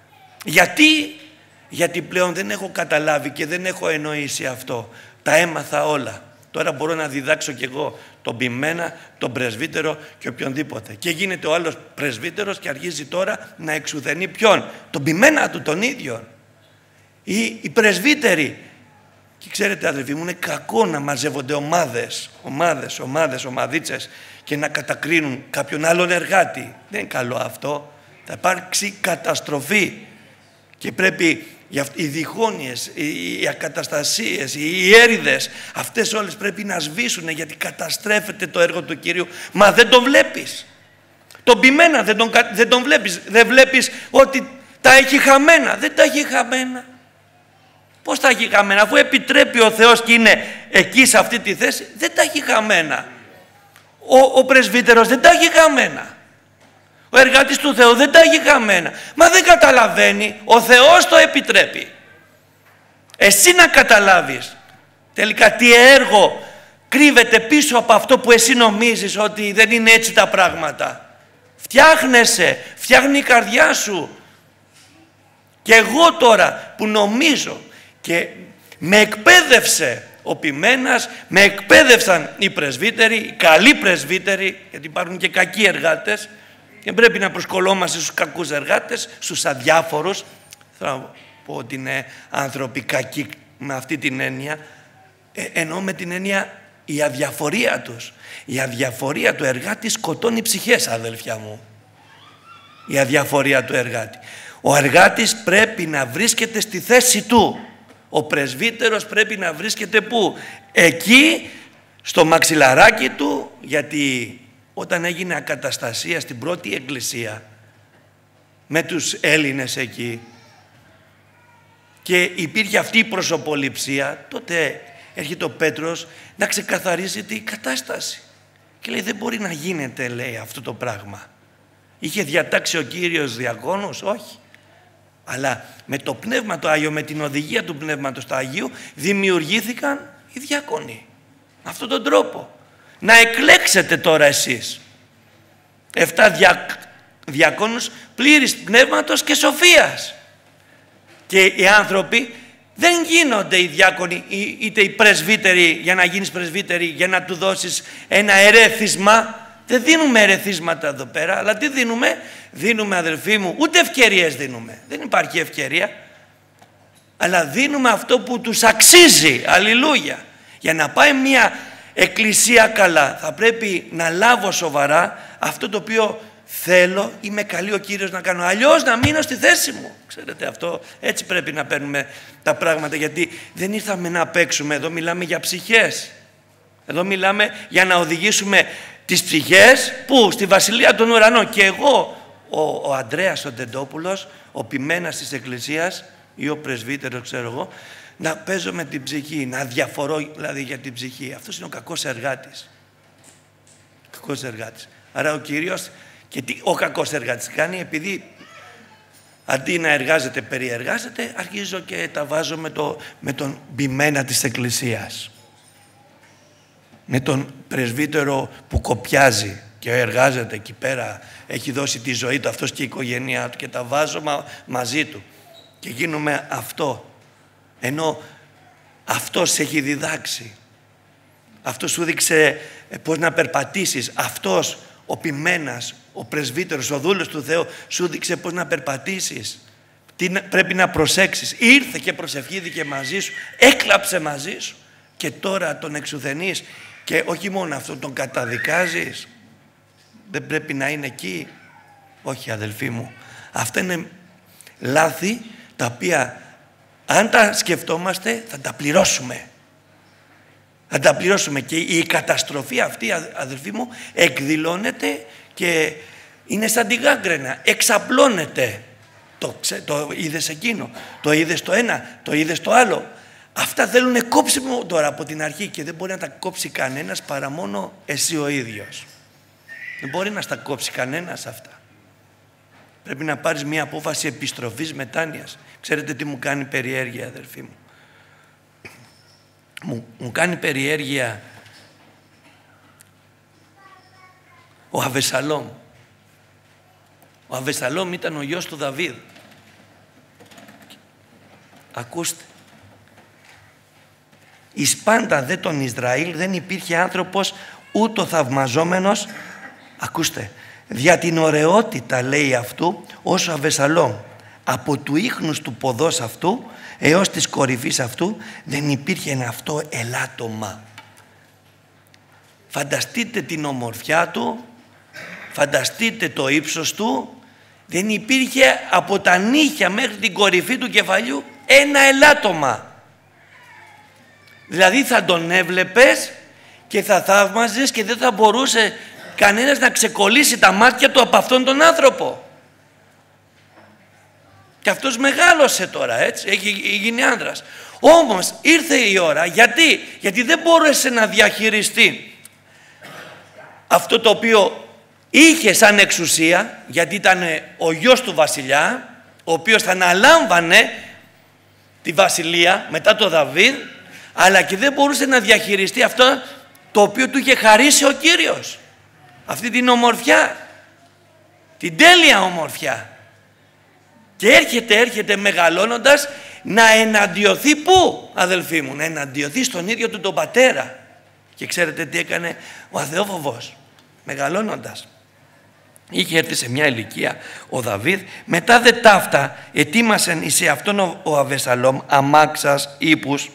Γιατί πλέον δεν έχω καταλάβει και δεν έχω εννοήσει αυτό. Τα έμαθα όλα. Τώρα μπορώ να διδάξω κι εγώ τον ποιμένα, τον πρεσβύτερο και οποιονδήποτε. Και γίνεται ο άλλος πρεσβύτερος και αρχίζει τώρα να εξουδενεί ποιον? Τον ποιμένα του τον ίδιο. Ή οι πρεσβύτεροι. Και ξέρετε, αδελφοί μου, είναι κακό να μαζεύονται ομαδίτσες και να κατακρίνουν κάποιον άλλον εργάτη. Δεν είναι καλό αυτό. Θα υπάρξει καταστροφή. Και πρέπει οι διχόνοιες, οι ακαταστασίες, οι έρηδες, αυτές όλες πρέπει να σβήσουν, γιατί καταστρέφεται το έργο του Κυρίου. Μα δεν τον βλέπεις. Τον ποιμένα δεν τον βλέπεις. Δεν βλέπεις ότι τα έχει χαμένα. Δεν τα έχει χαμένα. Πώς τα έχει χαμένα? Αφού επιτρέπει ο Θεός και είναι εκεί σε αυτή τη θέση, δεν τα έχει χαμένα. Ο πρεσβύτερος δεν τα έχει χαμένα. Ο εργάτης του Θεού δεν τα έχει χαμένα. Μα δεν καταλαβαίνει. Ο Θεός το επιτρέπει. Εσύ να καταλάβεις τελικά τι έργο κρύβεται πίσω από αυτό που εσύ νομίζεις ότι δεν είναι έτσι τα πράγματα. Φτιάχνεσαι, φτιάχνει η καρδιά σου. Και εγώ τώρα που νομίζω και με εκπαίδευσε ο ποιμένας, με εκπαίδευσαν οι πρεσβύτεροι, οι καλοί πρεσβύτεροι, γιατί υπάρχουν και κακοί εργάτες και πρέπει να προσκολόμαστε στους κακούς εργάτες, στους αδιάφορους. Θα πω ότι είναι άνθρωποι κακοί με αυτή την έννοια, ενώ με την έννοια η αδιαφορία τους. Η αδιαφορία του εργάτη σκοτώνει ψυχές, αδελφιά μου. Η αδιαφορία του εργάτη. Ο εργάτης πρέπει να βρίσκεται στη θέση του. Ο πρεσβύτερος πρέπει να βρίσκεται πού? Εκεί, στο μαξιλαράκι του, γιατί όταν έγινε ακαταστασία στην πρώτη εκκλησία με τους Έλληνες εκεί και υπήρχε αυτή η προσωποληψία, τότε έρχεται ο Πέτρος να ξεκαθαρίσει την κατάσταση. Και λέει, δεν μπορεί να γίνεται, λέει, αυτό το πράγμα. Είχε διατάξει ο Κύριος διακόνους? Όχι. Αλλά με το Πνεύμα το Άγιο, με την οδηγία του Πνεύματος του Αγίου, δημιουργήθηκαν οι διάκονοι. Με αυτόν τον τρόπο. Να εκλέξετε τώρα εσείς 7 διακόνους πλήρης πνεύματος και σοφίας. Και οι άνθρωποι δεν γίνονται οι διάκονοι είτε οι πρεσβύτεροι, για να γίνεις πρεσβύτεροι, για να του δώσεις ένα ερέθισμα. Δεν δίνουμε ερεθίσματα εδώ πέρα, αλλά τι δίνουμε? Δίνουμε, αδελφοί μου, ούτε ευκαιρίες δίνουμε. Δεν υπάρχει ευκαιρία. Αλλά δίνουμε αυτό που τους αξίζει. Αλληλούια. Για να πάει μια εκκλησία καλά, θα πρέπει να λάβω σοβαρά αυτό το οποίο θέλω ή με καλεί ο Κύριος να κάνω. Αλλιώς να μείνω στη θέση μου. Ξέρετε, αυτό έτσι πρέπει να παίρνουμε τα πράγματα, γιατί δεν ήρθαμε να παίξουμε. Εδώ μιλάμε για ψυχές. Εδώ μιλάμε για να οδηγήσουμε τις ψυχές, πού? Στη Βασιλεία των Ουρανών. Και εγώ, ο Ανδρέας ο Τεντόπουλος, ο ποιμένας της Εκκλησίας ή ο πρεσβύτερος, ξέρω εγώ, να παίζω με την ψυχή, να διαφορώ δηλαδή για την ψυχή. Αυτός είναι ο κακός εργάτης. Κακός εργάτης. Άρα ο Κύριος, και τι ο κακός εργάτης κάνει? Επειδή αντί να εργάζεται, περιεργάζεται, αρχίζω και τα βάζω με τον ποιμένα της Εκκλησίας. Με τον πρεσβύτερο που κοπιάζει και εργάζεται εκεί πέρα, έχει δώσει τη ζωή του αυτός και η οικογένειά του, και τα βάζω μαζί του και γίνομαι αυτό, ενώ αυτός έχει διδάξει, αυτός σου δείξε πώς να περπατήσεις, αυτός ο ποιμένας, ο πρεσβύτερος, ο δούλος του Θεού σου δείξε πώς να περπατήσεις, τι πρέπει να προσέξεις. Ήρθε και προσευχήθηκε μαζί σου, έκλαψε μαζί σου και τώρα τον εξουθενείς. Και όχι μόνο αυτό, τον καταδικάζεις. Δεν πρέπει να είναι εκεί. Όχι, αδελφοί μου. Αυτά είναι λάθη τα οποία αν τα σκεφτόμαστε θα τα πληρώσουμε. Θα τα πληρώσουμε. Και η καταστροφή αυτή, αδελφοί μου, εκδηλώνεται και είναι σαν τη γάγκρενα. Εξαπλώνεται. Το είδες εκείνο, το είδες το ένα, το είδες το άλλο. Αυτά θέλουν κόψιμο τώρα από την αρχή και δεν μπορεί να τα κόψει κανένας παρά μόνο εσύ ο ίδιος. Δεν μπορεί να τα κόψει κανένας αυτά. Πρέπει να πάρεις μια απόφαση επιστροφής, μετάνοιας. Ξέρετε τι μου κάνει περιέργεια, αδελφοί μου? Μου κάνει περιέργεια ο Αβεσσαλόμ. Ο Αβεσσαλόμ ήταν ο γιος του Δαβίδ. Ακούστε. Εις πάντα δε τον Ισραήλ δεν υπήρχε άνθρωπος ούτω θαυμαζόμενος, ακούστε, δια την ωραιότητα, λέει, αυτού όσο Αβεσσαλόμ. Από του ίχνους του ποδός αυτού έως της κορυφής αυτού δεν υπήρχε ένα αυτό ελάττωμα. Φανταστείτε την ομορφιά του, φανταστείτε το ύψος του, δεν υπήρχε από τα νύχια μέχρι την κορυφή του κεφαλιού ένα ελάττωμα. Δηλαδή θα τον έβλεπες και θα θαύμαζες και δεν θα μπορούσε κανένας να ξεκολλήσει τα μάτια του από αυτόν τον άνθρωπο. Και αυτός μεγάλωσε τώρα, έτσι, έχει γίνει άνδρας. Όμως ήρθε η ώρα, γιατί δεν μπόρεσε να διαχειριστεί αυτό το οποίο είχε σαν εξουσία, γιατί ήταν ο γιος του βασιλιά, ο οποίος θα αναλάμβανε τη βασιλεία μετά το Δαβίδ, αλλά και δεν μπορούσε να διαχειριστεί αυτό το οποίο του είχε χαρίσει ο Κύριος. Αυτή την ομορφιά, την τέλεια ομορφιά. Και έρχεται μεγαλώνοντας να εναντιωθεί πού, αδελφοί μου? Να εναντιωθεί στον ίδιο του τον πατέρα. Και ξέρετε τι έκανε ο αθεόφοβος μεγαλώνοντας? Είχε έρθει σε μια ηλικία ο Δαβίδ, μετά δε ταύτα ετοίμασεν εις αυτόν ο Αβεσσαλόμ αμάξας ύπους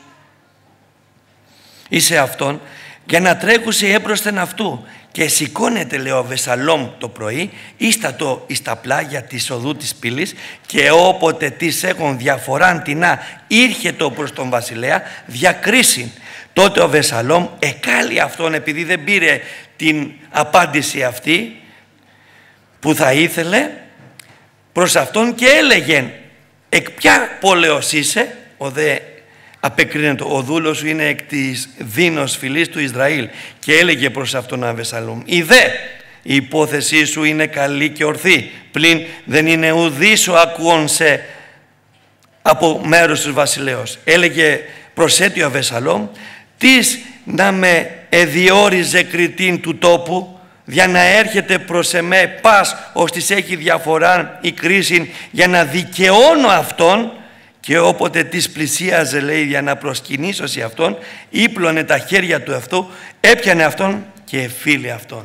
εις αυτόν για να τρέχουσε έπροσθεν αυτού. Και σηκώνεται, λέει, ο Αβεσσαλόμ το πρωί ίστατο εις τα πλάγια της οδού της πύλης, και όποτε της έχουν διαφοράν τεινά ήρχετο προς τον βασιλέα διακρίσιν. Τότε ο Αβεσαλόμ εκάλει αυτόν, επειδή δεν πήρε την απάντηση αυτή που θα ήθελε, προς αυτόν και έλεγε, εκ ποια πόλεως είσαι? Ο δε απεκρίνεται, ο δούλος σου είναι εκ της Δίνος φυλής του Ισραήλ. Και έλεγε προς αυτόν ο Αβεσαλόμ, η υπόθεσή σου είναι καλή και ορθή, πλην δεν είναι ουδής ο ακούων σε από μέρους του βασιλέως. Έλεγε, προσέτει ο Αβεσαλόμ, τις να με εδιόριζε κριτήν του τόπου, για να έρχεται προς εμέ πας ως της έχει διαφορά η κρίση, για να δικαιώνω αυτόν, και όποτε της πλησίαζε, λέει, για να προσκυνήσω σε αυτόν, ύπλωνε τα χέρια του αυτού, έπιανε αυτόν και εφήλε αυτόν.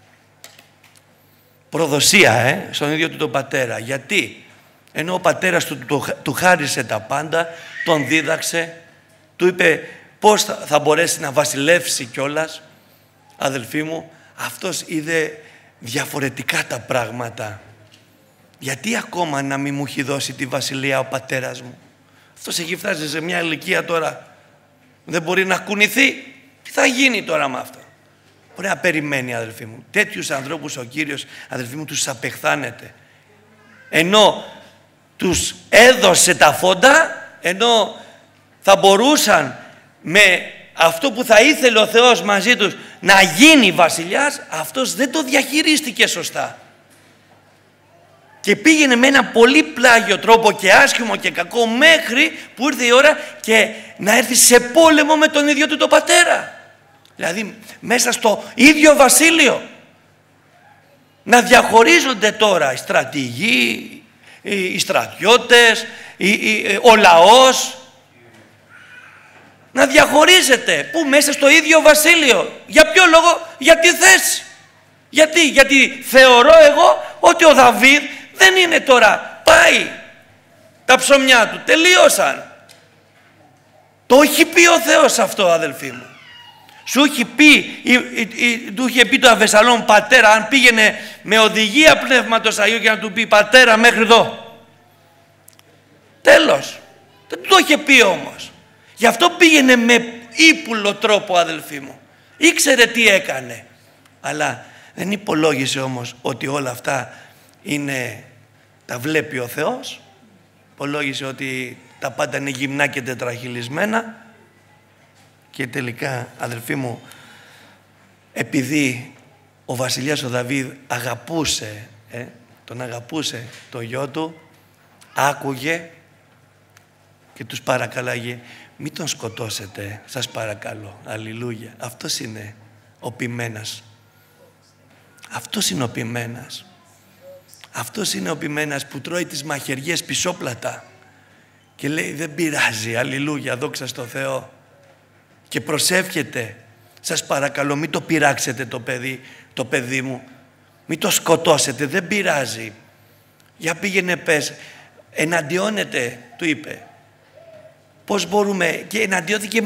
Προδοσία στον ίδιο του τον πατέρα. Γιατί? Ενώ ο πατέρας του χάρισε τα πάντα, τον δίδαξε, του είπε πώς θα μπορέσει να βασιλεύσει κιόλας. Αδελφοί μου, αυτός είδε διαφορετικά τα πράγματα. Γιατί ακόμα να μην μου έχει δώσει τη βασιλεία ο πατέρας μου? Αυτός έχει φτάσει σε μια ηλικία τώρα, δεν μπορεί να κουνηθεί. Τι θα γίνει τώρα με αυτό? Μπορεί να περιμένει, αδελφοί μου. Τέτοιους ανθρώπους ο Κύριος, αδελφοί μου, τους απεχθάνεται. Ενώ τους έδωσε τα φόντα, ενώ θα μπορούσαν με αυτό που θα ήθελε ο Θεός μαζί τους να γίνει βασιλιάς, αυτός δεν το διαχειρίστηκε σωστά. Και πήγαινε με ένα πολύ πλάγιο τρόπο και άσχημο και κακό, μέχρι που ήρθε η ώρα και να έρθει σε πόλεμο με τον ίδιο του τον πατέρα. Δηλαδή μέσα στο ίδιο βασίλειο. Να διαχωρίζονται τώρα οι στρατηγοί, οι στρατιώτες, ο λαός. Να διαχωρίζεται. Πού? Μέσα στο ίδιο βασίλειο. Για ποιο λόγο? Για τη θέση. Γιατί θεωρώ εγώ ότι ο Δαβίδ δεν είναι τώρα. Πάει. Τα ψωμιά του τελείωσαν. Το έχει πει ο Θεός αυτό, αδελφοί μου. Σου έχει πει, του είχε πει το Αβεσαλόμ, πατέρα, αν πήγαινε με οδηγία Πνεύματος Αγίου και να του πει, πατέρα, μέχρι εδώ. Τέλος. Δεν το είχε πει όμως. Γι' αυτό πήγαινε με ύπουλο τρόπο, αδελφοί μου. Ήξερε τι έκανε. Αλλά δεν υπολόγισε όμως ότι όλα αυτά τα βλέπει ο Θεός. Υπολόγισε ότι τα πάντα είναι γυμνά και τετραχυλισμένα. Και τελικά, αδελφοί μου, επειδή ο βασιλιάς ο Δαβίδ τον αγαπούσε το γιο του, άκουγε και τους παρακαλάγε, μην τον σκοτώσετε, σας παρακαλώ. Αλληλούια. Αυτός είναι ο ποιμένας. Αυτός είναι ο ποιμένας. Αυτός είναι ο ποιμένας που τρώει τις μαχαιριές πισόπλατα και λέει, δεν πειράζει, αλληλούια, δόξα στο Θεό. Και προσεύχεται, σας παρακαλώ, μην το πειράξετε το παιδί μου, μην το σκοτώσετε, δεν πειράζει. Για πήγαινε πες, εναντιώνεται, του είπε. Πώς μπορούμε? Και εναντιώθηκε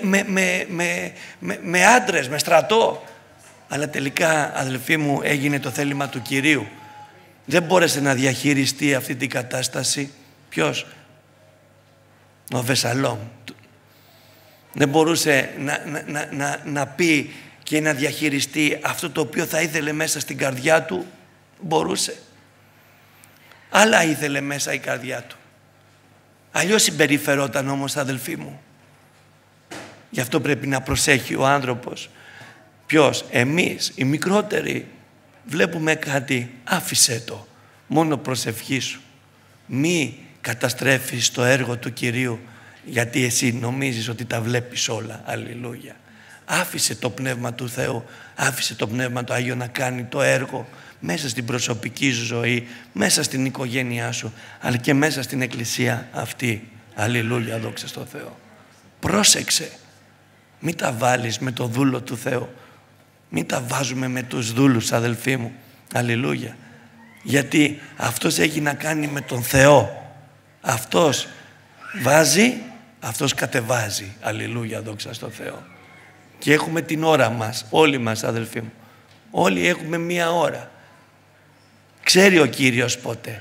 με άντρες, με στρατό. Αλλά τελικά, αδελφοί μου, έγινε το θέλημα του Κυρίου. Δεν μπόρεσε να διαχειριστεί αυτή την κατάσταση. Ποιος? Ο Αβεσαλόμ. Δεν μπορούσε να πει και να διαχειριστεί αυτό το οποίο θα ήθελε μέσα στην καρδιά του. Μπορούσε. Άλλα ήθελε μέσα η καρδιά του. Αλλιώς συμπεριφερόταν όμως, αδελφοί μου. Γι' αυτό πρέπει να προσέχει ο άνθρωπος. Ποιος? Εμείς, οι μικρότεροι, βλέπουμε κάτι, άφησέ το. Μόνο προσευχή σου. Μη καταστρέφεις το έργο του Κυρίου, γιατί εσύ νομίζεις ότι τα βλέπεις όλα. Αλληλούια. Άφησε το Πνεύμα του Θεού, άφησε το Πνεύμα του Άγιο να κάνει το έργο μέσα στην προσωπική σου ζωή, μέσα στην οικογένειά σου, αλλά και μέσα στην εκκλησία αυτή. Αλληλούια, δόξα στο Θεό. Πρόσεξε. Μην τα βάλεις με το δούλο του Θεού. Μην τα βάζουμε με τους δούλους, αδελφοί μου. Αλληλούια. Γιατί αυτός έχει να κάνει με τον Θεό. Αυτός βάζει, αυτός κατεβάζει. Αλληλούια, δόξα στο Θεό. Και έχουμε την ώρα μας, όλοι μας, αδελφοί μου. Όλοι έχουμε μία ώρα. Ξέρει ο Κύριος πότε.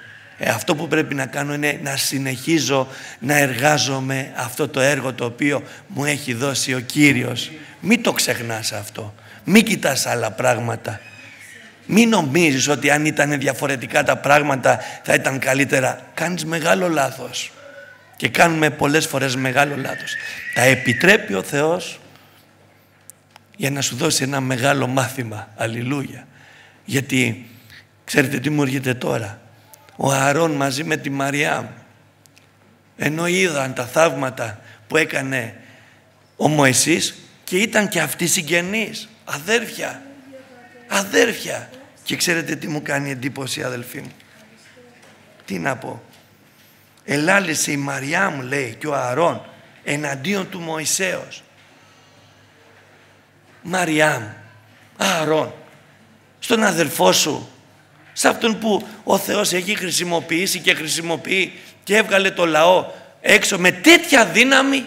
Αυτό που πρέπει να κάνω είναι να συνεχίζω να εργάζομαι αυτό το έργο το οποίο μου έχει δώσει ο Κύριος. Μην το ξεχνάς αυτό. Μην κοιτάς άλλα πράγματα. Μην νομίζεις ότι αν ήταν διαφορετικά τα πράγματα θα ήταν καλύτερα. Κάνεις μεγάλο λάθος. Και κάνουμε πολλές φορές μεγάλο λάθος. Τα επιτρέπει ο Θεός για να σου δώσει ένα μεγάλο μάθημα. Αλληλούια. Γιατί ξέρετε τι μου έρχεται τώρα. Ο Ααρών μαζί με τη Μαριάμ, ενώ είδαν τα θαύματα που έκανε ο Μωυσής, και ήταν και αυτοί συγγενείς, αδέρφια. Και ξέρετε τι μου κάνει εντύπωση, αδελφοί μου? Τι να πω? Ελάλησε η Μαριάμ, λέει, και ο Ααρών εναντίον του Μωυσέως. Μαριάμ, Ααρών, στον αδελφό σου, σε αυτόν που ο Θεός έχει χρησιμοποιήσει και χρησιμοποιεί και έβγαλε το λαό έξω με τέτοια δύναμη,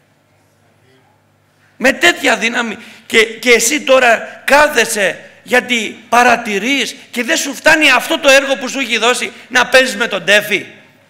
και εσύ τώρα κάθεσαι γιατί παρατηρείς και δεν σου φτάνει αυτό το έργο που σου έχει δώσει να παίζεις με τον τέφι.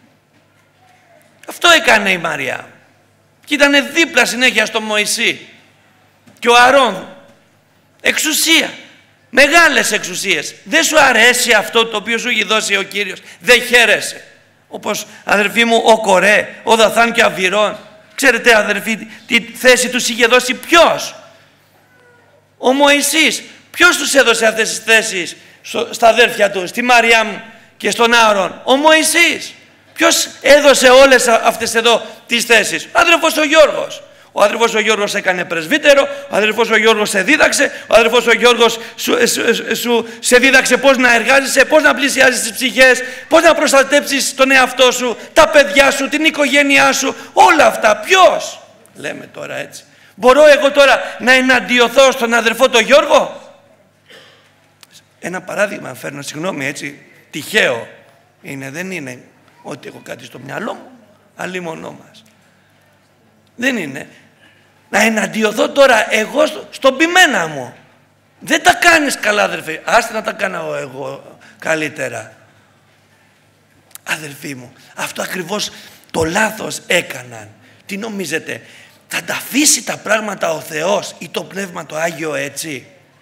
Αυτό έκανε η Μαριά και ήταν δίπλα συνέχεια στο Μωυσή. Και ο Ααρών, εξουσία, μεγάλες εξουσίες. Δεν σου αρέσει αυτό το οποίο σου έχει δώσει ο Κύριος? Δεν χαίρεσαι? Όπως αδερφοί μου ο Κορέ, ο Δαθάν και ο Αβυρών. Ξέρετε αδερφοί τι θέση τους είχε δώσει ποιος? Ο Μωυσής. Ποιος τους έδωσε αυτές τις θέσεις στα αδέρφια του, στη Μαριάμ και στον Ααρών? Ο Μωυσής. Ποιος έδωσε όλες αυτές εδώ τις θέσεις? Ο αδερφός ο Γιώργος. Ο αδερφός ο Γιώργος έκανε πρεσβύτερο, ο αδερφός ο Γιώργος σε δίδαξε, ο αδερφός ο Γιώργος σε δίδαξε πώς να εργάζεσαι, πώς να πλησιάζεις τις ψυχές, πώς να προστατέψεις τον εαυτό σου, τα παιδιά σου, την οικογένειά σου, όλα αυτά. Ποιος? Λέμε τώρα έτσι. Μπορώ εγώ τώρα να εναντιωθώ στον αδερφό τον Γιώργο? Ένα παράδειγμα φέρνω, συγγνώμη, έτσι, τυχαίο είναι, δεν είναι ότι έχω κάτι στο μυαλό μου, αλλήμονό μας. Δεν είναι. Να εναντιωθώ τώρα εγώ στον ποιμένα μου. Δεν τα κάνεις καλά, αδερφοί. Άστε να τα κάνω εγώ καλύτερα. Αδερφοί μου, αυτό ακριβώς το λάθος έκαναν. Τι νομίζετε? Θα τα αφήσει τα πράγματα ο Θεός ή το Πνεύμα το Άγιο έτσι?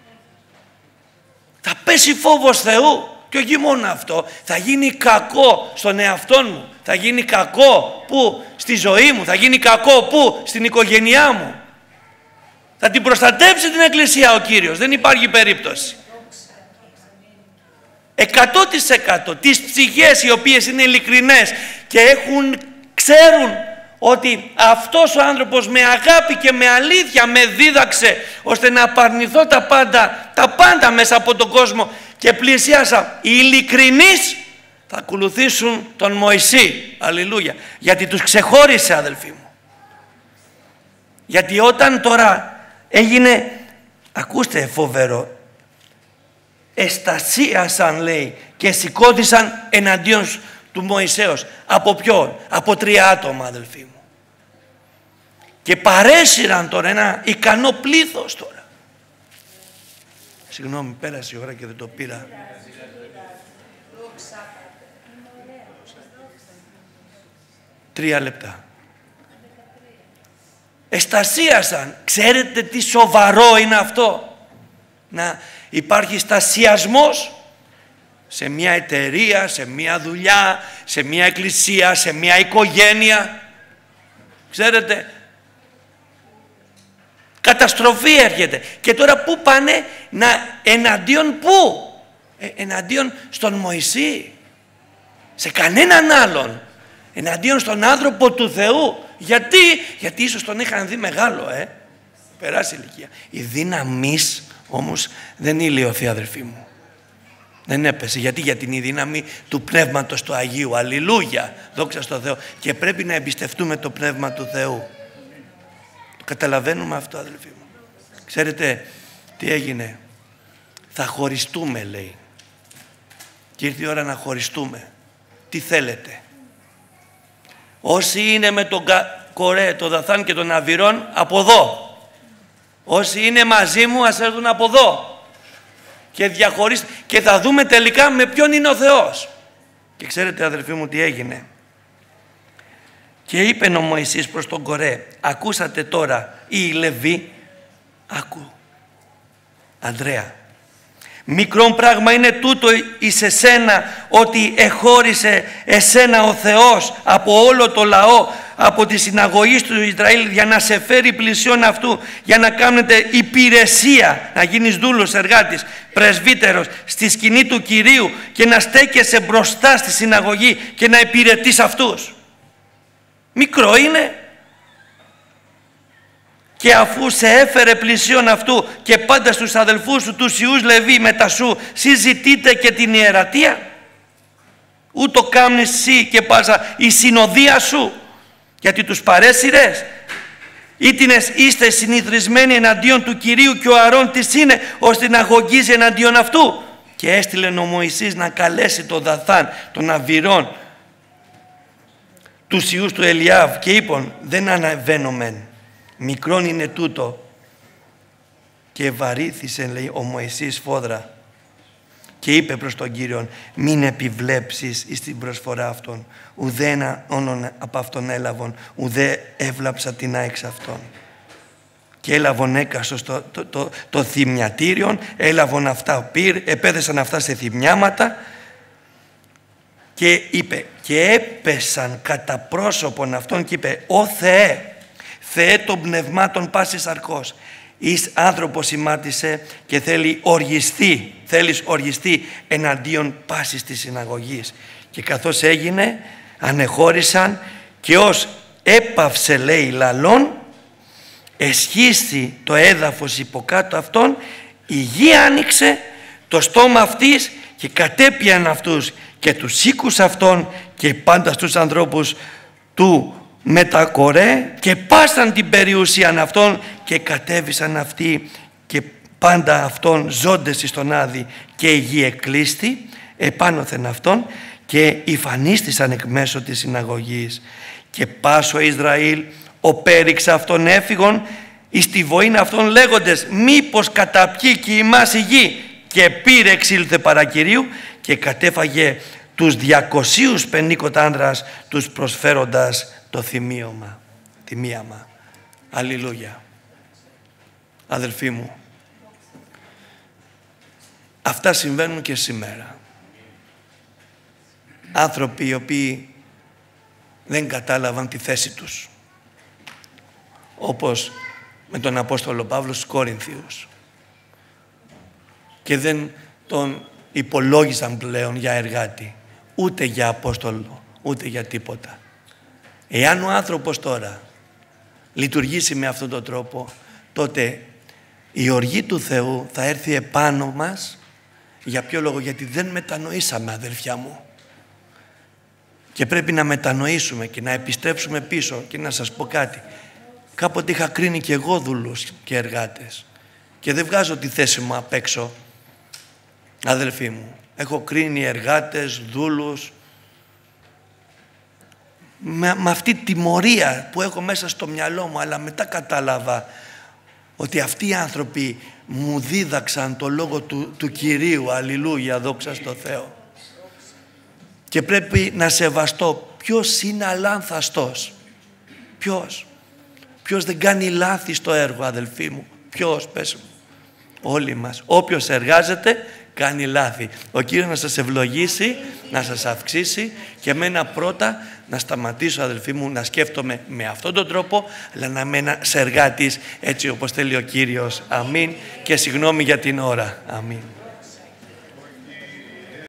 Θα πέσει φόβος Θεού. Και όχι μόνο αυτό, θα γίνει κακό στον εαυτό μου, θα γίνει κακό που? Στη ζωή μου, θα γίνει κακό που? Στην οικογένειά μου. Θα την προστατέψει την Εκκλησία ο Κύριος, δεν υπάρχει περίπτωση. 100% τις ψυχές οι οποίες είναι ειλικρινές και ξέρουν ότι αυτός ο άνθρωπος με αγάπη και με αλήθεια με δίδαξε ώστε να απαρνηθώ τα πάντα μέσα από τον κόσμο και πλησιάσα, οι ειλικρινείς θα ακολουθήσουν τον Μωυσή. Αλληλούια. Γιατί τους ξεχώρισε, αδελφοί μου. Γιατί όταν τώρα έγινε, ακούστε φοβερό, εστασίασαν, λέει, και σηκώθησαν εναντίον του Μωυσέως. Από ποιον? Από 3 άτομα, αδελφοί μου. Και παρέσυραν τώρα ένα ικανό πλήθος τώρα. Συγγνώμη, πέρασε η ώρα και δεν το πήρα. 3 λεπτά. Εστασίασαν. Ξέρετε τι σοβαρό είναι αυτό? Να υπάρχει στασιασμός σε μια εταιρεία, σε μια δουλειά, σε μια εκκλησία, σε μια οικογένεια. Ξέρετε, καταστροφή έρχεται. Και τώρα πού πάνε? Εναντίον πού? Εναντίον στον Μωυσή. Σε κανέναν άλλον. Εναντίον στον άνθρωπο του Θεού. Γιατί ίσως τον είχαν δει μεγάλο, περάσει ηλικία. Η δύναμης όμως δεν ηλιωθεί, αδερφοί μου. Δεν έπεσε. Γιατί? Γιατί είναι η δύναμη του Πνεύματος του Αγίου. Αλληλούια. Δόξα στο Θεό. Και πρέπει να εμπιστευτούμε το Πνεύμα του Θεού. Το καταλαβαίνουμε αυτό, αδελφοί μου? Ξέρετε τι έγινε? Θα χωριστούμε, λέει. Και ήρθε η ώρα να χωριστούμε. Τι θέλετε? Όσοι είναι με τον Κορέ, τον Δαθάν και τον Αβυρών, από εδώ. Όσοι είναι μαζί μου, ας έρθουν από εδώ. Και διαχωρίστε. Και θα δούμε τελικά με ποιον είναι ο Θεός. Και ξέρετε αδελφοί μου τι έγινε? Και είπε ο Μωυσής προς τον Κορέ, ακούσατε τώρα οι Λεβί, άκου Ανδρέα, μικρόν πράγμα είναι τούτο εις εσένα, ότι εχώρισε εσένα ο Θεός από όλο το λαό, από τη συναγωγή του Ισραήλ, για να σε φέρει πλησιόν αυτού, για να κάνετε υπηρεσία, να γίνεις δούλος, εργάτης, πρεσβύτερος στη σκηνή του Κυρίου και να στέκεσαι μπροστά στη συναγωγή και να υπηρετείς αυτούς. Μικρό είναι? Και αφού σε έφερε πλησίον αυτού και πάντα στους αδελφούς σου, τους ιούς Λεβί μετά σου, συζητείτε και την ιερατεία? Ούτω κάμνεις εσύ και πάσα η συνοδεία σου, γιατί τους παρέσυρες? Ήτινες είστε συνηθισμένοι εναντίον του Κυρίου και ο Αρών της είναι, ώστε να αγωγίζει εναντίον αυτού. Και έστειλε ο Μωυσής να καλέσει τον Δαθάν, τον Αβυρών, τους ιούς του Ελιάβ, και είπαν, δεν αναβαίνω μεν, μικρόν είναι τούτο. Και βαρύθησε, λέει, ο Μωυσής φόδρα και είπε προς τον Κύριον, μην επιβλέψεις εις την προσφορά αυτών, ουδέ ένα όνον από αυτόν έλαβον, ουδέ έβλαψα την εξ αυτών. Και έλαβον έκαστος το θυμιατήριον, έλαβον αυτά πυρ, επέδεσαν αυτά σε θυμιάματα, και είπε, και έπεσαν κατά πρόσωπον αυτών και είπε, «Ω Θεέ, Θεέ των πνευμάτων πάσης αρκός, εις άνθρωπος ημάτισε και θέλεις οργιστεί εναντίον πάσης της συναγωγής». Και καθώς έγινε, ανεχώρησαν και ως έπαυσε, λέει, λαλών, εσχίστη το έδαφος υποκάτω αυτών, η γη άνοιξε το στόμα αυτής και κατέπιαν αυτούς και τους οίκους αυτών και πάντα στους ανθρώπους του μετακορέ και πάσαν την περιουσίαν αυτών και κατέβησαν αυτοί και πάντα αυτών ζώντες εις τον Άδη, και η γη εκλείστη επάνωθεν αυτών και υφανίστησαν εκ μέσω της συναγωγής. Και πάσο Ισραήλ ο πέριξ αυτών έφυγον εις τη βοήν αυτών λέγοντες, μήπως καταπιεί και ημάς η γη, και πήρε εξήλθε παρά Κυρίου και κατέφαγε τους 250 άνδρας, τους προσφέροντας το θυμίαμα. Αλληλούια. Αδελφοί μου, αυτά συμβαίνουν και σήμερα. Άνθρωποι οι οποίοι δεν κατάλαβαν τη θέση τους, όπως με τον Απόστολο Παύλο στους Κόρινθιους, και δεν τον υπολόγισαν πλέον για εργάτη, ούτε για Απόστολο, ούτε για τίποτα. Εάν ο άνθρωπος τώρα λειτουργήσει με αυτόν τον τρόπο, τότε η οργή του Θεού θα έρθει επάνω μας. Για ποιο λόγο? Γιατί δεν μετανοήσαμε, αδελφιά μου. Και πρέπει να μετανοήσουμε και να επιστρέψουμε πίσω. Και να σας πω κάτι, κάποτε είχα κρίνει και εγώ δούλους και εργάτες και δεν βγάζω τη θέση μου απ' έξω, αδελφοί μου. Έχω κρίνει εργάτες, δούλους, με αυτή τη τιμωρία που έχω μέσα στο μυαλό μου, αλλά μετά κατάλαβα ότι αυτοί οι άνθρωποι μου δίδαξαν το λόγο του Κυρίου. Αλληλούια, δόξα στο Θεό. Και πρέπει να σεβαστώ ποιος είναι αλάνθαστος. Ποιος δεν κάνει λάθη στο έργο, αδελφοί μου? Ποιος, πες μου? Όλοι μας. Όποιος εργάζεται κάνει λάθη. Ο Κύριος να σας ευλογήσει, να σας αυξήσει, και εμένα πρώτα να σταματήσω, αδελφοί μου, να σκέφτομαι με αυτόν τον τρόπο, αλλά να είμαι ένας εργάτης έτσι όπως θέλει ο Κύριος. Αμήν. Και συγγνώμη για την ώρα. Αμήν.